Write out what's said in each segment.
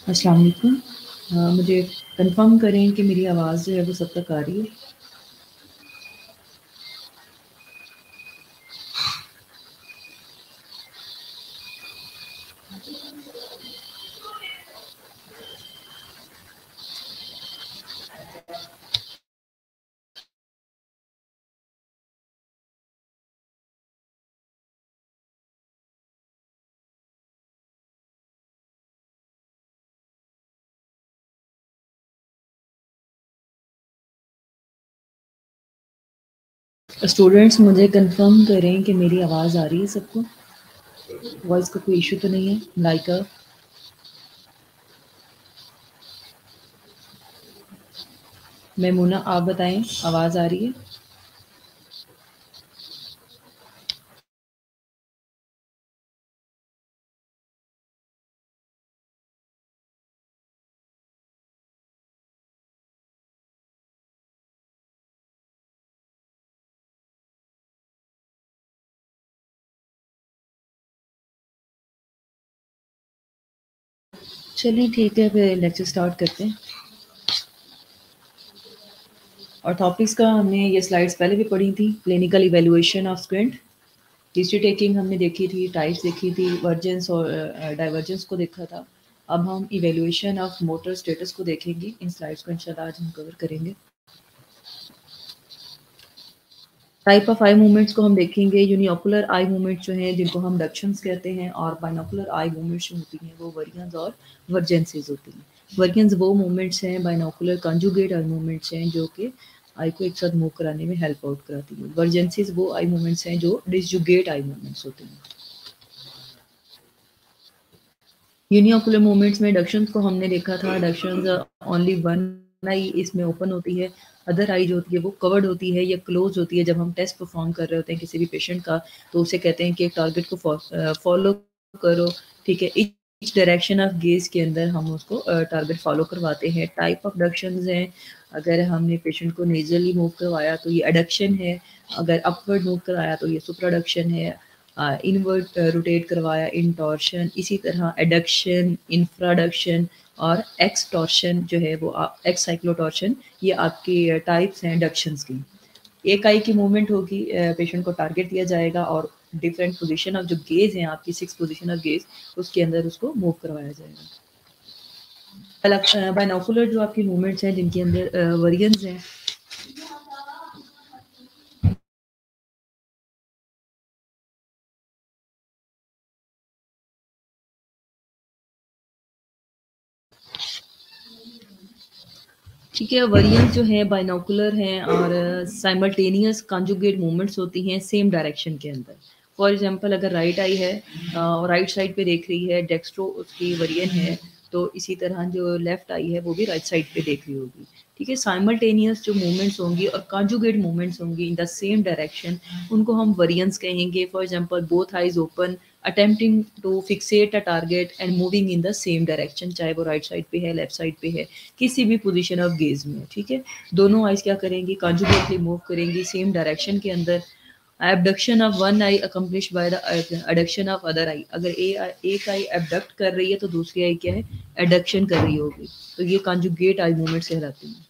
अस्सलाम वालेकुम। मुझे कंफ़र्म करें कि मेरी आवाज़ जो है वो सब तक आ रही है। स्टूडेंट्स मुझे कंफ़र्म करें कि मेरी आवाज़ आ रही है सबको? वॉइस का कोई इश्यू तो नहीं है? लाइक मैमूना आप बताएँ आवाज़ आ रही है? चलिए ठीक है, फिर लेक्चर स्टार्ट करते हैं। और टॉपिक्स का हमने ये स्लाइड्स पहले भी पढ़ी थी। Clinical evaluation of squint, history taking हमने देखी थी, टाइप्स देखी थी, वर्जेंस और डाइवर्जेंस को देखा था। अब हम इवैल्यूएशन ऑफ मोटर स्टेटस को देखेंगे। इन स्लाइड्स को इंशाल्लाह आज हम कवर करेंगे। टाइप ऑफ आई मूवमेंट्स को हम देखेंगे। यूनिओकुलर आई मूवमेंट्स जो हैं जिनको हम डक्शंस कहते हैं, और बाइनोकुलर आई मूवमेंट्स जो होती हैं वो वर्जन्स और वर्जेंसीज होती हैं। वर्जन्स वो मूवमेंट्स हैं, बाइनोकुलर कंजुगेट आई मूवमेंट्स हैं जो कि आई को एक साथ मूव कराने में हेल्प आउट कराती हैं। वर्जेंसीज वो आई मूवमेंट्स हैं जो डिसजुगेट आई मूवमेंट्स होती हैं। यूनिओकुलर मूवमेंट्स में डक्शंस को हमने देखा था। डक्शंस ओनली वन आई इसमें ओपन होती है, अदर आई जो होती है वो कवर्ड होती है या क्लोज होती है। जब हम टेस्ट परफॉर्म कर रहे होते हैं किसी भी पेशेंट का, तो उसे कहते हैं कि एक टारगेट को फॉलो करो, ठीक है। इच डायरेक्शन ऑफ गेज के अंदर हम उसको टारगेट फॉलो करवाते हैं। टाइप ऑफ डक्शंस हैं, अगर हमने पेशेंट को नेजली मूव करवाया तो ये एडक्शन है, अगर अपवर्ड मूव कराया तो ये सुप्राडक्शन है, इनवर्ट रोटेट करवाया इंटॉर्शन, इसी तरह एडक्शन, इंफ्राडक्शन और एक्सटॉर्शन जो है वो एक्स साइक्लोटॉर्शन, ये आपके टाइप्स हैं डक्शंस की। एक आई की मूवमेंट होगी, पेशेंट को टारगेट दिया जाएगा और डिफरेंट पोजीशन ऑफ जो गेज हैं आपकी 6 पोजीशन ऑफ गेज, उसके अंदर उसको मूव करवाया जाएगा। बाइनोकुलर जो आपकी मूवमेंट्स हैं जिनके अंदर वेरिएंस हैं, ठीक है। वेरिएंस जो है बाइनोकुलर हैं और साइमल्टेनियस कॉन्जुगेट मूवमेंट्स होती हैं सेम डायरेक्शन के अंदर। फॉर एग्जांपल अगर राइट आई है और राइट साइड पे देख रही है, डेक्स्ट्रो उसकी वेरिएंट है, तो इसी तरह जो लेफ्ट आई है वो भी राइट साइड पे देख रही होगी। ठीक है। साइमल्टेनियस जो मूवमेंट्स होंगी और कॉन्जुगेट मूवमेंट्स होंगी इन द सेम डायरेक्शन, उनको हम वेरिएंस कहेंगे। For example both eyes open, attempting to fixate a target and moving in the same direction, चाहे वो राइट साइड पे है, लेफ्ट साइड पे है, किसी भी पोजीशन ऑफ गेज में। ठीक है। दोनों आइज क्या करेंगी, कॉन्जुगेटली मूव करेंगी सेम डायरेक्शन के अंदर। Abduction of one eye accomplish by the adduction of other eye, अगर एक आई एबडक्ट कर रही है तो दूसरी आई क्या है, एडक्शन कर रही होगी, तो ये कॉन्जुगेट आई मूवमेंट कहलाती है।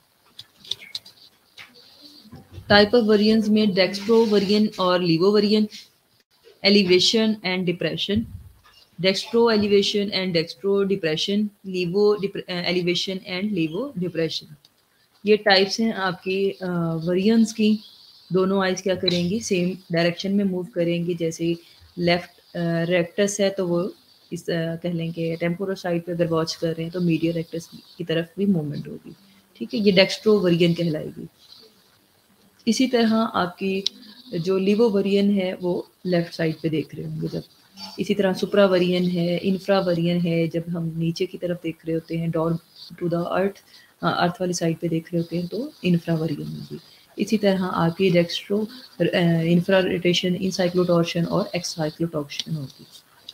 टाइप ऑफ वेरिएंस में डेक्स्ट्रो वेरिएंट और लीवो वेरिएंट, elevation and depression, dextroelevation and dextrodepression, levoelevation and levodepression, ये टाइप्स हैं आपकी वेरिएंस की। दोनों आइज क्या करेंगी, सेम डायरेक्शन में मूव करेंगी। जैसे लेफ्ट रेक्टस है तो वो इस कह लेंगे टेम्पोरल साइड पे अगर वॉच कर रहे हैं तो मीडियल रेक्टस की तरफ भी मूवमेंट होगी। ठीक है, ये डेक्स्ट्रो वेरिएंट कहलाएगी। इसी तरह आपकी जो लीवो वेरिएंट है वो लेफ्ट साइड पे देख रहे होंगे जब। इसी तरह सुप्रा वेरिएंट है, इंफ्रा वेरिएंट है, जब हम नीचे की तरफ देख रहे होते हैं, down to the earth, earth वाली साइड पे देख रहे होते हैं तो इंफ्रा वेरिएंट होगी। इसी तरह आपकी डेक्स्ट्रो इंफ्रा रोटेशन, इनसाइक्लोटॉर्शन और एक्साइक्लोटॉर्शन होगी।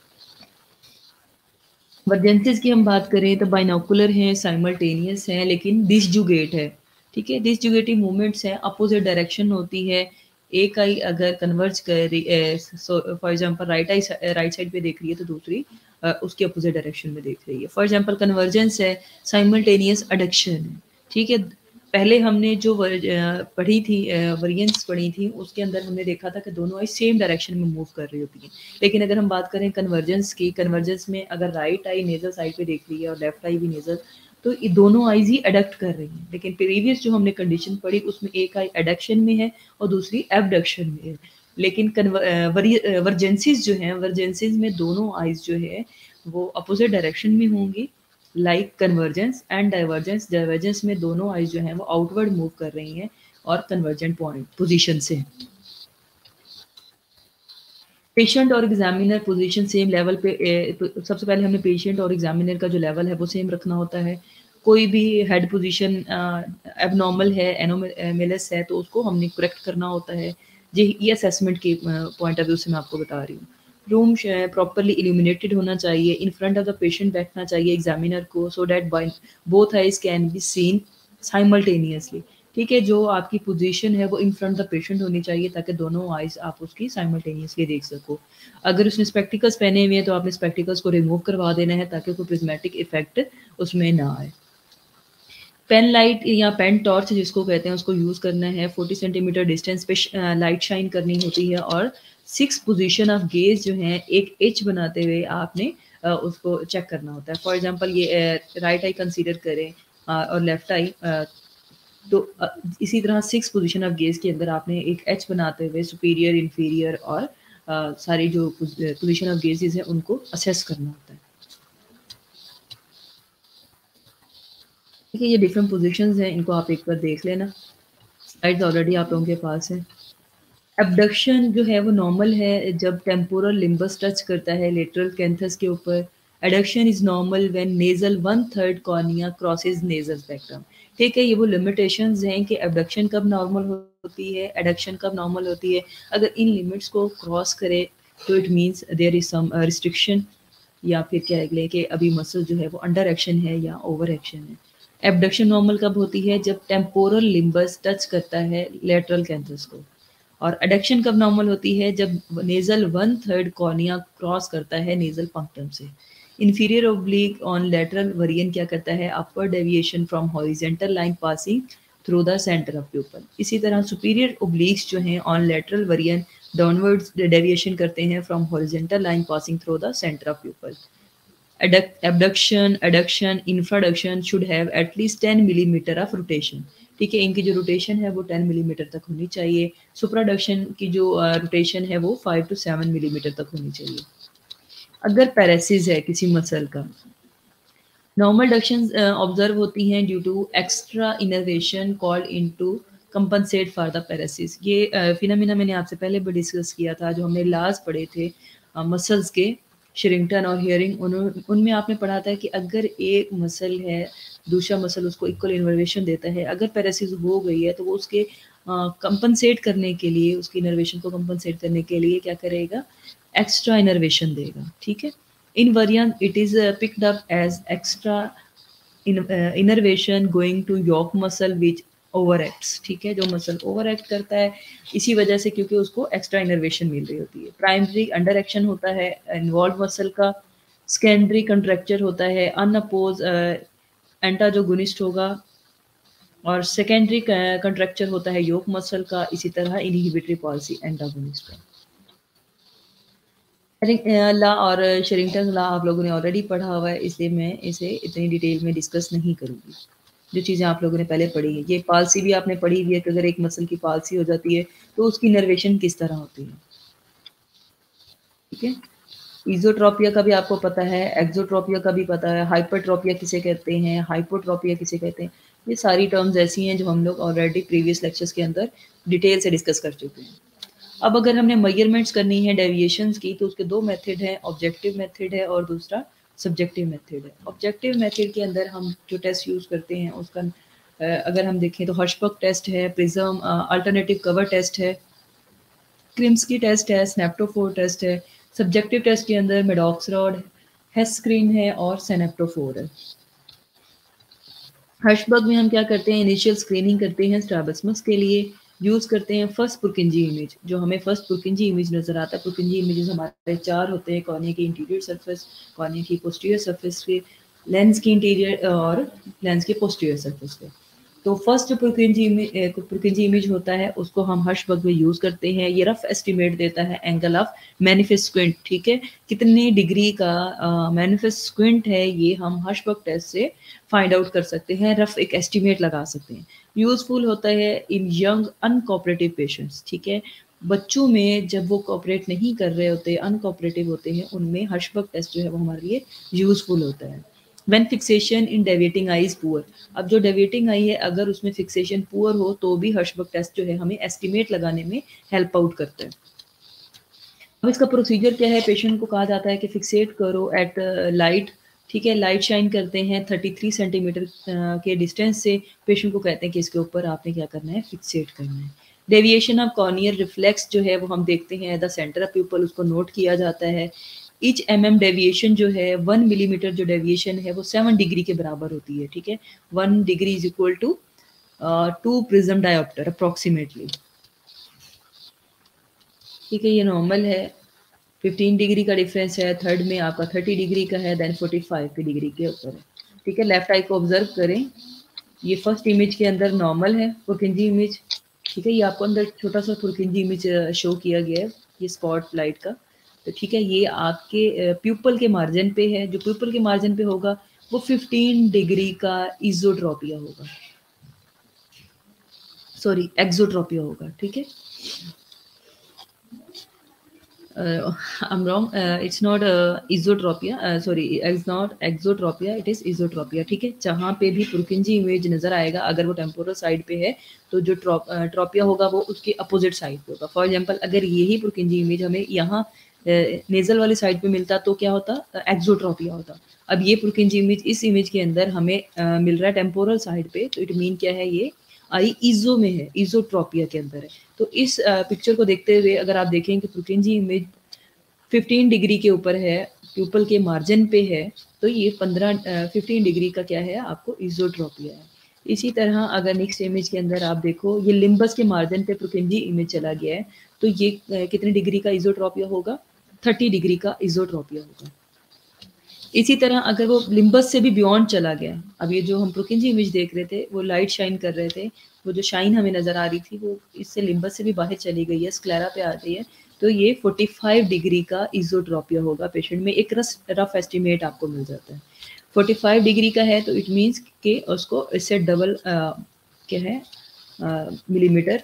वर्जेंसेस की हम बात करें तो बाइनोकुलर हैं, साइमल्टेनियस हैं, लेकिन डिसजुगेट है। ठीक है, डिसजुगेटिव मूवमेंट्स हैं, अपोजिट डायरेक्शन होती है। एक आई अगर कन्वर्ज कर रही है, for example right eye right side पे देख रही है तो दूसरी उसके अपोजिट डायरेक्शन में देख रही है। फॉर एग्जांपल कन्वर्जेंस है, साइमल्टेनियस एडक्शन है, ठीक है। पहले हमने जो पढ़ी थी वेरिएंस पढ़ी थी, उसके अंदर हमने देखा था कि दोनों आई सेम डायरेक्शन में मूव कर रही होती हैं। लेकिन अगर हम बात करें कन्वर्जेंस की, कन्वर्जेंस में अगर राइट आई नेजल साइड पे देख रही है और लेफ्ट आई भी नेजल, तो ये दोनों आईज ही एडक्ट कर रही हैं। लेकिन प्रीवियस जो हमने कंडीशन पढ़ी उसमें एक आई एडक्शन में है और दूसरी एबडक्शन में है। लेकिन वर्जेंसीज जो हैं, वर्जेंसीज में दोनों आईज जो है वो अपोजिट डायरेक्शन में होंगी, like convergence and divergence. Divergence में दोनों आईज जो हैं वो आउटवर्ड मूव कर रही हैं और कन्वर्जेंट पॉइंट पोजीशन से। पेशेंट और एग्जामिनर पोजीशन सेम लेवल पे सबसे पहले हमने पेशेंट और एग्जामिनर का जो लेवल है वो सेम रखना होता है। कोई भी हेड पोजीशन एबनॉर्मल है, एनोमेलस है, तो उसको हमने करेक्ट करना होता है। ये असेसमेंट के पॉइंट ऑफ व्यू से मैं आपको बता रही हूँ। रूम प्रॉपरली इल्यूमिनेटेड होना चाहिए, in front of the patient बैठना चाहिए एग्जामिनर को, so that both eyes can be seen simultaneously. ठीक है, जो आपकी पोजीशन है वो इन फ्रंट द पेशेंट होनी चाहिए ताकि दोनों आइज आप उसकी साइमल्टेनियसली देख सको। अगर उसने स्पेक्टिकल्स पहने हुए हैं तो आपने स्पेक्टिकल्स को रिमूव करवा देना है ताकि कोई प्रिज्मेटिक इफेक्ट उसमें ना आए। पेन लाइट या पेन टॉर्च जिसको कहते हैं उसको यूज़ करना है। 40 सेंटीमीटर डिस्टेंस पे लाइट शाइन करनी होती है और 6 पोजीशन ऑफ गेज जो है एक एच बनाते हुए आपने उसको चेक करना होता है। फॉर एग्जांपल ये राइट आई कंसीडर करें और लेफ्ट आई, तो इसी तरह 6 पोजीशन ऑफ गेज के अंदर आपने एक एच बनाते हुए सुपीरियर, इंफीरियर और सारी जो पोजीशन ऑफ गेजेस हैं उनको असेस करना होता है। ठीक है, ये डिफरेंट पोजीशंस हैं, इनको आप एक बार देख लेना। स्लाइड्स ऑलरेडी आप लोगों के पास है। एबडक्शन जो है वो नॉर्मल है जब टेम्पोरल लिम्बस टच करता है लेटरल कैंथस के ऊपर। Adduction is normal when nasal 1/3 cornea crosses nasal spectrum. ठीक है, ये वो लिमिटेशंस हैं कि एबडक्शन कब नॉर्मल होती है, एडक्शन कब नॉर्मल होती है। अगर इन लिमिट्स को क्रॉस करे तो it means there is some restriction, या फिर कह लें कि अभी मसल जो है वो अंडर एक्शन है या ओवर एक्शन है। एबडक्शन नॉर्मल कब होती है, जब टेम्पोरल लिम्बस टच करता है लेटरल कैंथस को। और एडक्शन कब नॉर्मल होती है, जब नेजल 1/3 कॉर्निया क्रॉस करता है नेजल पंक्टम से। इंफीरियर ओब्लिक ऑन लेटरल वेरिएंट क्या करता है, upward deviation from horizontal line passing through the centre of pupil. इसी तरह सुपीरियर ओब्लिक्स जो हैं ऑन लेटरल वेरिएंट डाउनवर्ड्स डेविएशन करते हैं from horizontal line passing through the centre of pupil. Abduction, adduction, infraduction should have at least 10 millimetre of rotation. ठीक है, इनकी जो रोटेशन है वो 10 मिलीमीटर तक होनी चाहिए। सुप्राडक्शन की जो रोटेशन है वो 5 to 7 मिलीमीटर तक होनी चाहिए। अगर पैरेसिस है किसी मसल का, नॉर्मल डक्शन ऑब्जर्व होती हैं due to extra innervation called into compensate for the paresis. ये फिनोमेना मैंने आपसे पहले भी डिस्कस किया था, जो हमने लास्ट पढ़े थे मसल्स के, शिरिंगटन और हियरिंग, उनमें आपने पढ़ा था कि अगर एक मसल है दूसरा मसल उसको इक्वल इनर्वेशन देता है, अगर पैरेसिस हो गई है तो वो उसके कंपनसेट करने के लिए, उसकी इनर्वेशन को कंपनसेट करने के लिए क्या करेगा, एक्स्ट्रा इनर्वेशन देगा। ठीक है, इन वेरिएंट it is picked up as extra innervation going to yoke muscle which over acts. ठीक है, जो मसल ओवर एक्ट करता है इसी वजह से, क्योंकि उसको एक्स्ट्रा इनर्वेशन मिल रही होती है। प्राइमरी अंडर एक्शन होता है इन्वॉल्व मसल का, सेकेंडरी कंट्रैक्चर होता है अनअपोज एंटागोनिस्ट होगा, और सेकेंडरी कंट्रैक्चर होता है योक मसल का, इसी तरह इनहिबिटरी पॉलिसी एंटागोनिस्ट का। लॉ और शेरिंगटन लॉ आप लोगों ने ऑलरेडी पढ़ा हुआ है, इसलिए मैं इसे इतनी डिटेल में डिस्कस नहीं करूँगी। जो चीज़ें आप लोगों ने पहले पढ़ी है, ये पॉलिसी भी आपने पढ़ी हुई है कि अगर एक मसल की पॉलिसी हो जाती है तो उसकी इनर्वेशन किस तरह होती है। ठीक है, इज़ोट्रोपिया का भी आपको पता है, एक्सोट्रोपिया का भी पता है, हाइपरट्रोपिया किसे कहते हैं, हाइपोट्रोपिया किसे कहते हैं। ये सारी टर्म्स ऐसी हैं जो हम लोग ऑलरेडी प्रीवियस लेक्चर्स के अंदर डिटेल से डिस्कस कर चुके हैं। अब अगर हमने मेजरमेंट्स करनी है डेविएशंस की, तो उसके दो मेथड हैं, ऑब्जेक्टिव मेथड है और दूसरा सब्जेक्टिव मेथड है। ऑब्जेक्टिव मेथड के अंदर हम जो टेस्ट यूज़ करते हैं उसका अगर हम देखें तो हर्शबर्ग टेस्ट है, प्रिज्म अल्टरनेटिव कवर टेस्ट है, क्रिम्सकी टेस्ट है, स्नैप्टोफोर टेस्ट है। सब्जेक्टिव टेस्ट के अंदर मेडॉक्स रॉड, हेस स्क्रीन है और सेनेप्टोफोर है। हर्शबर्ग में हम क्या करते हैं, इनिशियल स्क्रीनिंग करते हैं स्ट्रैबिस्मस के लिए, यूज़ करते हैं फर्स्ट पुरकिंजी इमेज। जो हमें फर्स्ट पुरकिंजी इमेज नज़र आता है, पुरकिंजी इमेजेस हमारे 4 होते हैं, कॉर्निया की इंटीरियर सरफेस, कॉर्निया की पोस्टीरियर सरफेस के, लेंस की इंटीरियर और लेंस के पोस्टीरियर सरफेस पे। तो फर्स्ट जो पुरकिंजी इमेज होता है उसको हम हर्शबर्ग में यूज़ करते हैं। ये रफ एस्टिमेट देता है एंगल ऑफ मैनिफेस्ट स्क्विंट, ठीक है, कितने डिग्री का मैनिफेस्ट स्क्विंट है, ये हम हर्शबर्ग टेस्ट से फाइंड आउट कर सकते हैं, रफ एक एस्टिमेट लगा सकते हैं। यूज़फुल होता है इन यंग अनकोऑपरेटिव पेशेंट्स, ठीक है, बच्चों में जब वो कोऑपरेट नहीं कर रहे होते, अनकोऑपरेटिव होते हैं, उनमें हर्शबर्ग टेस्ट जो है वो हमारे लिए यूज़फुल होता है। When fixation in deviating eye is poor, अब जो डेविएटिंग आई है अगर उसमें फिक्सेशन पुअर हो तो भी हर्शबर्ग टेस्ट जो है हमें एस्टिमेट लगाने में हेल्प आउट करता है। अब इसका प्रोसीजर क्या है, पेशेंट को कहा जाता है कि फिक्सेट करो एट लाइट, ठीक है, लाइट शाइन करते हैं 33 सेंटीमीटर के डिस्टेंस से, पेशेंट को कहते हैं कि इसके ऊपर आपने क्या करना है, फिक्सेट करना है। डेविएशन ऑफ कॉर्नियल रिफ्लेक्स जो है वो हम देखते हैं द सेंटर ऑफ प्यूपल, उसको नोट किया जाता है। ईच डेविएशन जो है 1 मिलीमीटर जो डेविएशन है वो 7 डिग्री के बराबर होती है, ठीक है, 1 degree is equal to 2 prism dioptre approximately, ठीक है, ये नॉर्मल है। 15 डिग्री का डिफरेंस है, थर्ड में आपका 30 डिग्री का है, देन 45 की डिग्री के ऊपर है, ठीक है। लेफ्ट आई को ऑब्जर्व करें, ये फर्स्ट इमेज के अंदर नॉर्मल है पुरकिंजी इमेज, ठीक है, ये आपको अंदर छोटा सा पुरकिंजी इमेज शो किया गया है, ये स्पॉट लाइट का, तो ठीक है, ये आपके प्यूपल के मार्जिन पे है, जो प्यूपल के मार्जिन पे होगा वो 15 डिग्री का इजोट्रोपिया होगा, सॉरी एक्सोट्रोपिया होगा, ठीक है। I'm wrong. It's not isotropia. Sorry, it's not exotropia. It is isotropia. ठीक है, जहाँ पे भी पुरकिंजी इमेज नजर आएगा अगर वो टेम्पोरल साइड पे है तो जो ट्रोपिया होगा वो उसके अपोजिट साइड पे होगा। फॉर एग्जांपल अगर यही पुरकिंजी इमेज हमें यहाँ नेजल वाली साइड पे मिलता तो क्या होता, एक्सोट्रोपिया होता। अब ये पुरकिंजी इमेज इस इमेज के अंदर हमें मिल रहा है टेम्पोरल साइड पे, तो इट मीन क्या है, ये आई इजो में है, इजोट्रोपिया के अंदर है। तो इस पिक्चर को देखते हुए अगर आप देखें कि पुरकिंजी इमेज 15 डिग्री के ऊपर है, प्यूपल के मार्जिन पे है, तो ये 15 डिग्री का क्या है, आपको इजोट्रोपिया है। इसी तरह अगर नेक्स्ट इमेज के अंदर आप देखो, ये लिम्बस के मार्जिन पे पुरकिंजी इमेज चला गया है, तो ये कितने डिग्री का इजोट्रोपिया होगा, 30 डिग्री का इजोट्रोपिया होगा। इसी तरह अगर वो लिम्बस से भी बियॉन्ड चला गया, अब ये जो हम पुरकिंजी इमेज देख रहे थे वो लाइट शाइन कर रहे थे, वो जो शाइन हमें नजर आ रही थी वो इससे लिम्बस से भी बाहर चली गई है, स्क्लेरा पे आ गई है, तो ये 45 डिग्री का इजोट्रोपिया होगा पेशेंट में। एक रफ एस्टिमेट आपको मिल जाता है, 45 डिग्री का है तो इट मीन्स कि उसको इससे डबल क्या है मिलीमीटर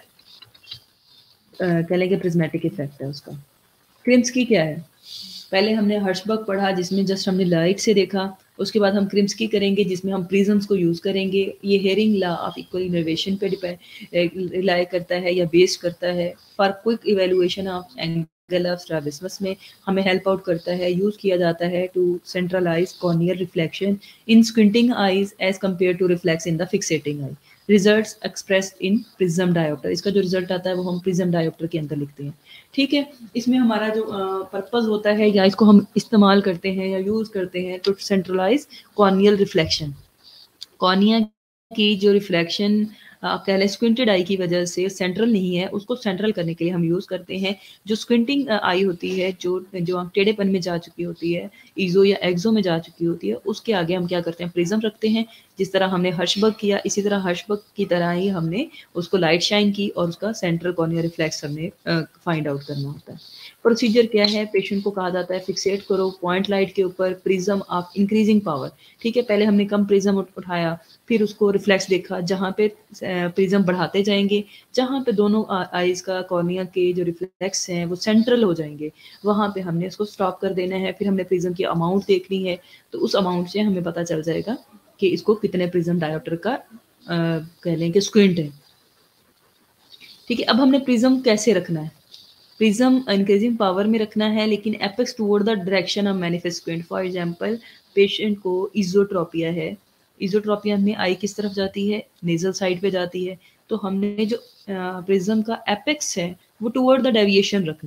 कह लेंगे प्रिज्मेटिक इफेक्ट है उसका। क्रिम्स्की क्या है, पहले हमने हर्शबर्ग पढ़ा जिसमें जस्ट हमने लाइट से देखा, उसके बाद हम क्रिम्स्की करेंगे जिसमें हम प्रिज्म्स को यूज़ करेंगे। ये Hering law of equal innervation पे रिलाई करता है या बेस्ड करता है। For quick evaluation of angle of strabismus में हमें हेल्प आउट करता है, यूज़ किया जाता है to centralise corneal reflection in squinting eyes as compare to reflex in the fixating eye. Results expressed in prism dioptre, इसका जो रिजल्ट आता है वो हम प्रिज्म डायोप्टर के अंदर लिखते हैं, ठीक है। इसमें हमारा जो पर्पस होता है या इसको हम इस्तेमाल करते हैं या यूज़ करते हैं to centralise corneal reflection, cornea की जो रिफ्लेक्शन आप कह लें स्क्विंटेड आई की वजह से सेंट्रल नहीं है, उसको सेंट्रल करने के लिए हम यूज़ करते हैं। जो स्क्विंटिंग आई होती है, जो टेढ़ेपन में जा चुकी होती है, ईजो या एक्सो में जा चुकी होती है, उसके आगे हम क्या करते हैं, प्रिज्म रखते हैं। जिस तरह हमने हर्शबर्ग किया, इसी तरह हर्शबर्ग की तरह ही हमने उसको लाइट शाइन की और उसका सेंट्रल कॉर्नियल रिफ्लेक्स हमने फाइंड आउट करना होता है। प्रोसीजर क्या है, पेशेंट को कहा जाता है फिक्सेट करो पॉइंट लाइट के ऊपर प्रिज्म ऑफ इंक्रीजिंग पावर, ठीक है, पहले हमने कम प्रिज्म उठाया, फिर उसको रिफ्लेक्स देखा, जहाँ पे प्रिज्म बढ़ाते जाएंगे, जहाँ पे दोनों आईज का कॉर्निया के जो रिफ्लेक्स हैं वो सेंट्रल हो जाएंगे, वहाँ पे हमने उसको स्टॉप कर देना है। फिर हमने प्रिज्म की अमाउंट देखनी है, तो उस अमाउंट से हमें पता चल जाएगा कि इसको कितने प्रिज्म डायोप्टर का कह लें कि स्क्विंट है, ठीक है। अब हमने प्रिज्म कैसे रखना है, प्रिज्म इंक्रीजिंग पावर में रखना है लेकिन apex toward the direction of manifest squint. For example patient को इजोट्रोपिया है, इजोट्रोपिया में आई किस तरफ जाती है, नेजल साइड पे जाती है, तो हमने जो प्रिज्म का एपेक्स है वो टुवर्ड द डेविएशन रखना है,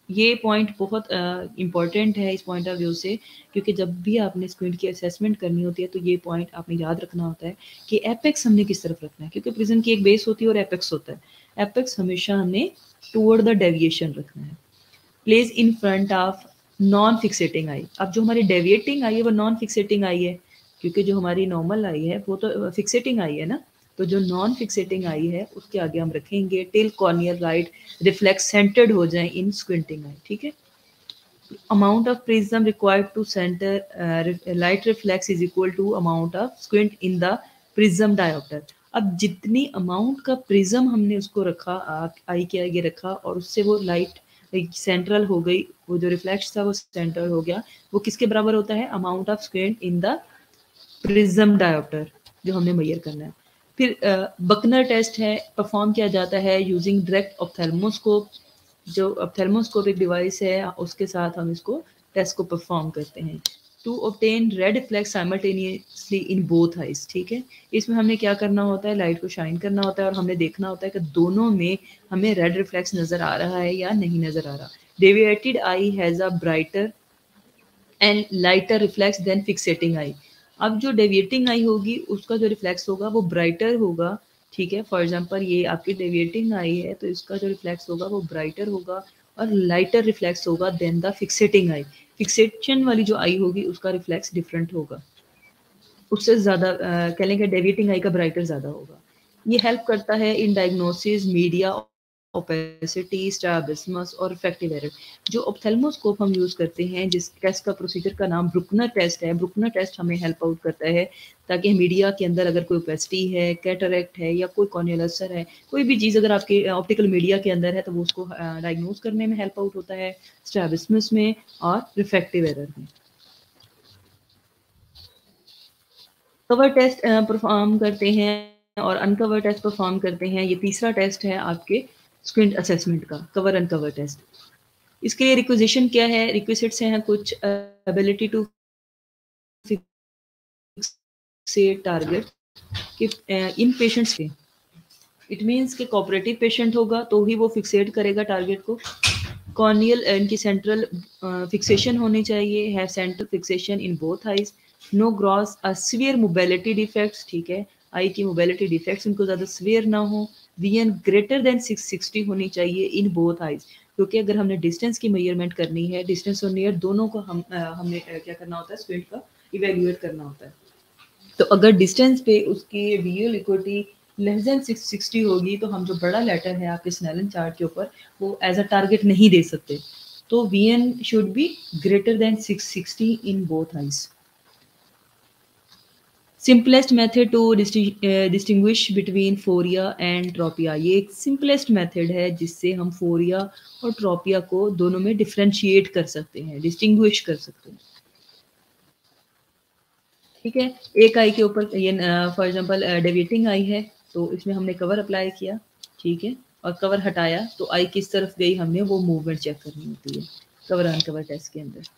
ये पॉइंट बहुत इम्पॉर्टेंट है इस पॉइंट ऑफ व्यू से, क्योंकि जब भी आपने स्क्विंट की असेसमेंट करनी होती है तो ये पॉइंट आपने याद रखना होता है कि एपेक्स हमने किस तरफ रखना है, क्योंकि प्रिज्म की एक बेस होती है और एपेक्स होता है। एपेक्स हमेशा हमने टूवर्ड द डेविएशन रखना है, place in front of non fixating eye. अब जो हमारी डेविएटिंग आई है वो नॉन फिक्सेटिंग आई है, क्योंकि जो हमारी नॉर्मल आई है वो तो फिक्सेटिंग आई है ना। तो जो नॉन फिक्सेटिंग आई है उसके आगे हम रखेंगे till corneal right reflex centred हो जाए इन स्क्विंटिंग आई, ठीक है। Amount of prism required to centre light reflex is equal to amount of squint in the prism dioptre. अब जितनी अमाउंट का प्रिज्म हमने उसको रखा, आई के आगे रखा, और उससे वो लाइट सेंट्रल हो गई, वो जो रिफ्लेक्स था वो सेंट्रल हो गया, वो किसके बराबर होता है? Amount of squint in the prism diopter, जो हमने मेजर करना है। फिर बकनर टेस्ट है, परफॉर्म किया जाता है यूजिंग डायरेक्ट ऑप्थेल्मोस्कोप। जो ऑप्थेल्मोस्कोप एक डिवाइस है, उसके साथ हम इसको टेस्ट को परफॉर्म करते हैं to obtain red reflex simultaneously in both eyes, ठीक है। इसमें हमने क्या करना होता है? लाइट को शाइन करना होता है और हमने देखना होता है कि दोनों में हमें रेड रिफ्लेक्स नजर आ रहा है या नहीं नजर आ रहा। Deviated eye has a brighter and lighter reflex than fixating eye. अब जो डेविएटिंग आई होगी उसका जो रिफ्लेक्स होगा वो ब्राइटर होगा, ठीक है। फॉर एग्जांपल ये आपकी डेविएटिंग आई है तो इसका जो रिफ्लेक्स होगा वो ब्राइटर होगा और लाइटर रिफ्लेक्स होगा than the fixating eye. Fixation वाली जो आई होगी उसका रिफ्लेक्स डिफरेंट होगा, उससे ज़्यादा कह लेंगे डेविएटिंग आई का ब्राइटर ज़्यादा होगा। ये हेल्प करता है in diagnosis media opacity strabismus और रिफ्रैक्टिव एरर। जो ऑप्थेल्मोस्कोप हम यूज़ करते हैं, जिस टेस्ट का प्रोसीजर का नाम ब्रुकनर टेस्ट है, ब्रुकनर टेस्ट हमें हेल्प आउट करता है ताकि मीडिया के अंदर अगर कोई ओपेसिटी है, कैटरेक्ट है या कोई कॉर्नियल अल्सर है, कोई भी चीज़ अगर आपके ऑप्टिकल मीडिया के अंदर है तो वो उसको डायग्नोज करने में हेल्प आउट होता है, स्ट्रैबिस्मस में और रिफ्रैक्टिव एरर में। कवर टेस्ट परफॉर्म करते हैं और अनकवर टेस्ट परफॉर्म करते हैं। ये तीसरा टेस्ट है आपके स्क्विंट असेसमेंट का, कवर अनकवर टेस्ट। इसके लिए रिक्विजिशन क्या है? रिक्विजिट्स हैं कुछ, एबिलिटी टू फिक्सेट टारगेट कि इन पेशेंट्स के, इट मीन्स कि कोऑपरेटिव पेशेंट होगा तो ही वो फिक्सेट करेगा टारगेट को। कॉर्नियल इनकी सेंट्रल फिक्सेशन होनी चाहिए, है central fixation in both eyes, no gross severe mobility defects, ठीक है। आई की मोबिलिटी डिफेक्ट्स उनको ज़्यादा सीवियर ना हो। वीएन ग्रेटर देन 660 होनी चाहिए इन बोथ आइज, क्योंकि अगर हमने डिस्टेंस की मेजरमेंट करनी है, डिस्टेंस और नियर दोनों को हमने क्या करना होता है? स्क्विंट का इवेल्युएट करना होता है। तो अगर डिस्टेंस पे उसकी विजुअल इक्विटी लेस देन 660 होगी तो हम जो बड़ा लेटर है आपके स्नेलन चार्ट के ऊपर वो एज अ टारगेट नहीं दे सकते। तो VN should be greater than 660 in both eyes. Simplest method to distinguish between phoria and tropia, ये एक सिंपलेस्ट मेथड है जिससे हम फोरिया और ट्रोपिया को दोनों में डिफ्रेंशिएट कर सकते हैं, डिस्टिंग्विश कर सकते हैं, ठीक है। एक आई के ऊपर ये फॉर एग्जांपल डेविएटिंग आई है तो इसमें हमने कवर अप्लाई किया, ठीक है, और कवर हटाया तो आई किस तरफ गई, हमने वो मूवमेंट चेक करनी होती है कवर अनकवर टेस्ट के अंदर।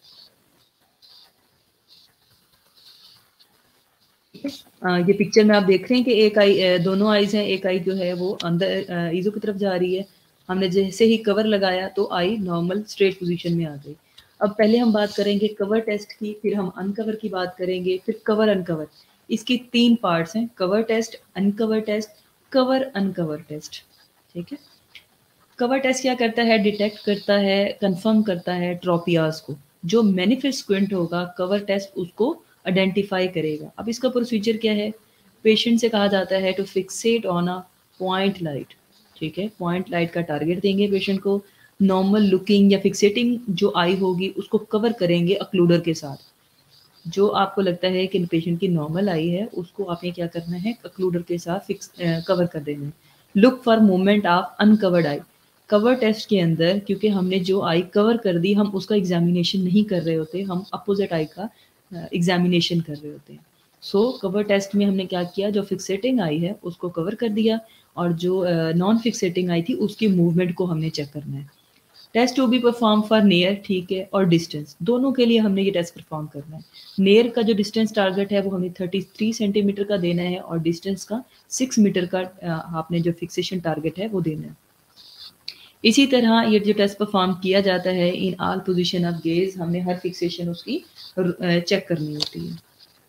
ये पिक्चर में आप देख रहे हैं कि एक आई, दोनों आईज हैं, एक आई जो है वो अंदर ईजो की तरफ जा रही है। हमने जैसे ही कवर लगाया तो आई नॉर्मल स्ट्रेट पोजीशन में आ गई। अब पहले हम बात करेंगे कवर टेस्ट की, फिर हम अनकवर की बात करेंगे, फिर कवर अनकवर। इसकी 3 पार्ट्स हैं, cover test, uncover test, cover uncover test, ठीक है। कवर टेस्ट क्या करता है? डिटेक्ट करता है, कंफर्म करता है ट्रोपियाज को। जो मैनिफेस्ट स्क्विंट होगा कवर टेस्ट उसको आइडेंटिफाई करेगा। अब इसका प्रोसीजर क्या है? पेशेंट से कहा जाता है to fixate on a point light, ठीक है। पॉइंट लाइट का टारगेट देंगे पेशेंट को, नॉर्मल लुकिंग या फिक्सेटिंग जो आई होगी उसको कवर करेंगे अक्लूडर के साथ। जो आपको लगता है कि पेशेंट की नॉर्मल आई है उसको आपने क्या करना है? अक्लूडर के साथ फिक्स कवर कर देना है। Look for movement of uncovered eye. Cover test के अंदर क्योंकि हमने जो आई कवर कर दी, हम उसका एग्जामिनेशन नहीं कर रहे होते, हम अपोजिट आई का एग्जामिनेशन कर रहे होते हैं। सो कवर टेस्ट में हमने क्या किया? जो फिक्सेटिंग आई है उसको कवर कर दिया और जो नॉन फिक्सेटिंग आई थी उसकी मूवमेंट को हमने चेक करना है। Test to be perform for near, ठीक है, और डिस्टेंस, दोनों के लिए हमने ये टेस्ट परफॉर्म करना है। नियर का जो डिस्टेंस टारगेट है वो हमें 33 सेंटीमीटर का देना है और डिस्टेंस का 6 मीटर का आपने जो फिक्सेशन टारगेट है वो देना है। इसी तरह ये जो टेस्ट परफॉर्म किया जाता है in all position of gaze, हमने हर फिक्सेशन उसकी चेक करनी होती है।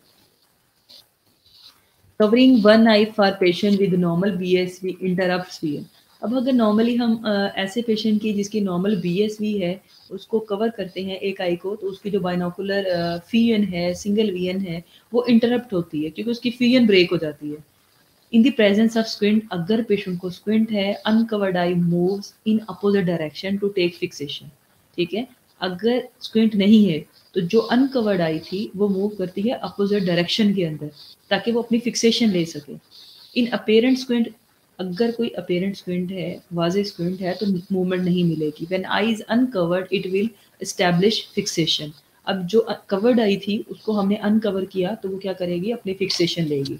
Covering one eye for patient with normal BSV interrupts VN. अब अगर नॉर्मली हम ऐसे पेशेंट की जिसकी नॉर्मल बीएसवी है उसको कवर करते हैं एक आई को, तो उसकी जो बाइनोकुलर फीएन है, सिंगल वीएन है, वो इंटरप्ट होती है क्योंकि उसकी फीएन ब्रेक हो जाती है। In the presence of squint, अगर पेशेंट को स्क्विंट है, uncovered eye moves in opposite direction to take fixation. ठीक है, अगर स्क्विंट नहीं है तो जो अनकवर्ड आई थी वो मूव करती है अपोजिट डायरेक्शन के अंदर ताकि वो अपनी फिक्सेशन ले सके। इन अपेरेंट स्क्विंट, अगर कोई अपेरेंट स्क्विंट है, वाजे स्क्विंट है, तो मूवमेंट नहीं मिलेगी। When eye is uncovered it will establish fixation. अब जो कवर्ड आई थी उसको हमने अनकवर किया तो वो क्या करेगी, अपनी फिक्सेशन लेगी।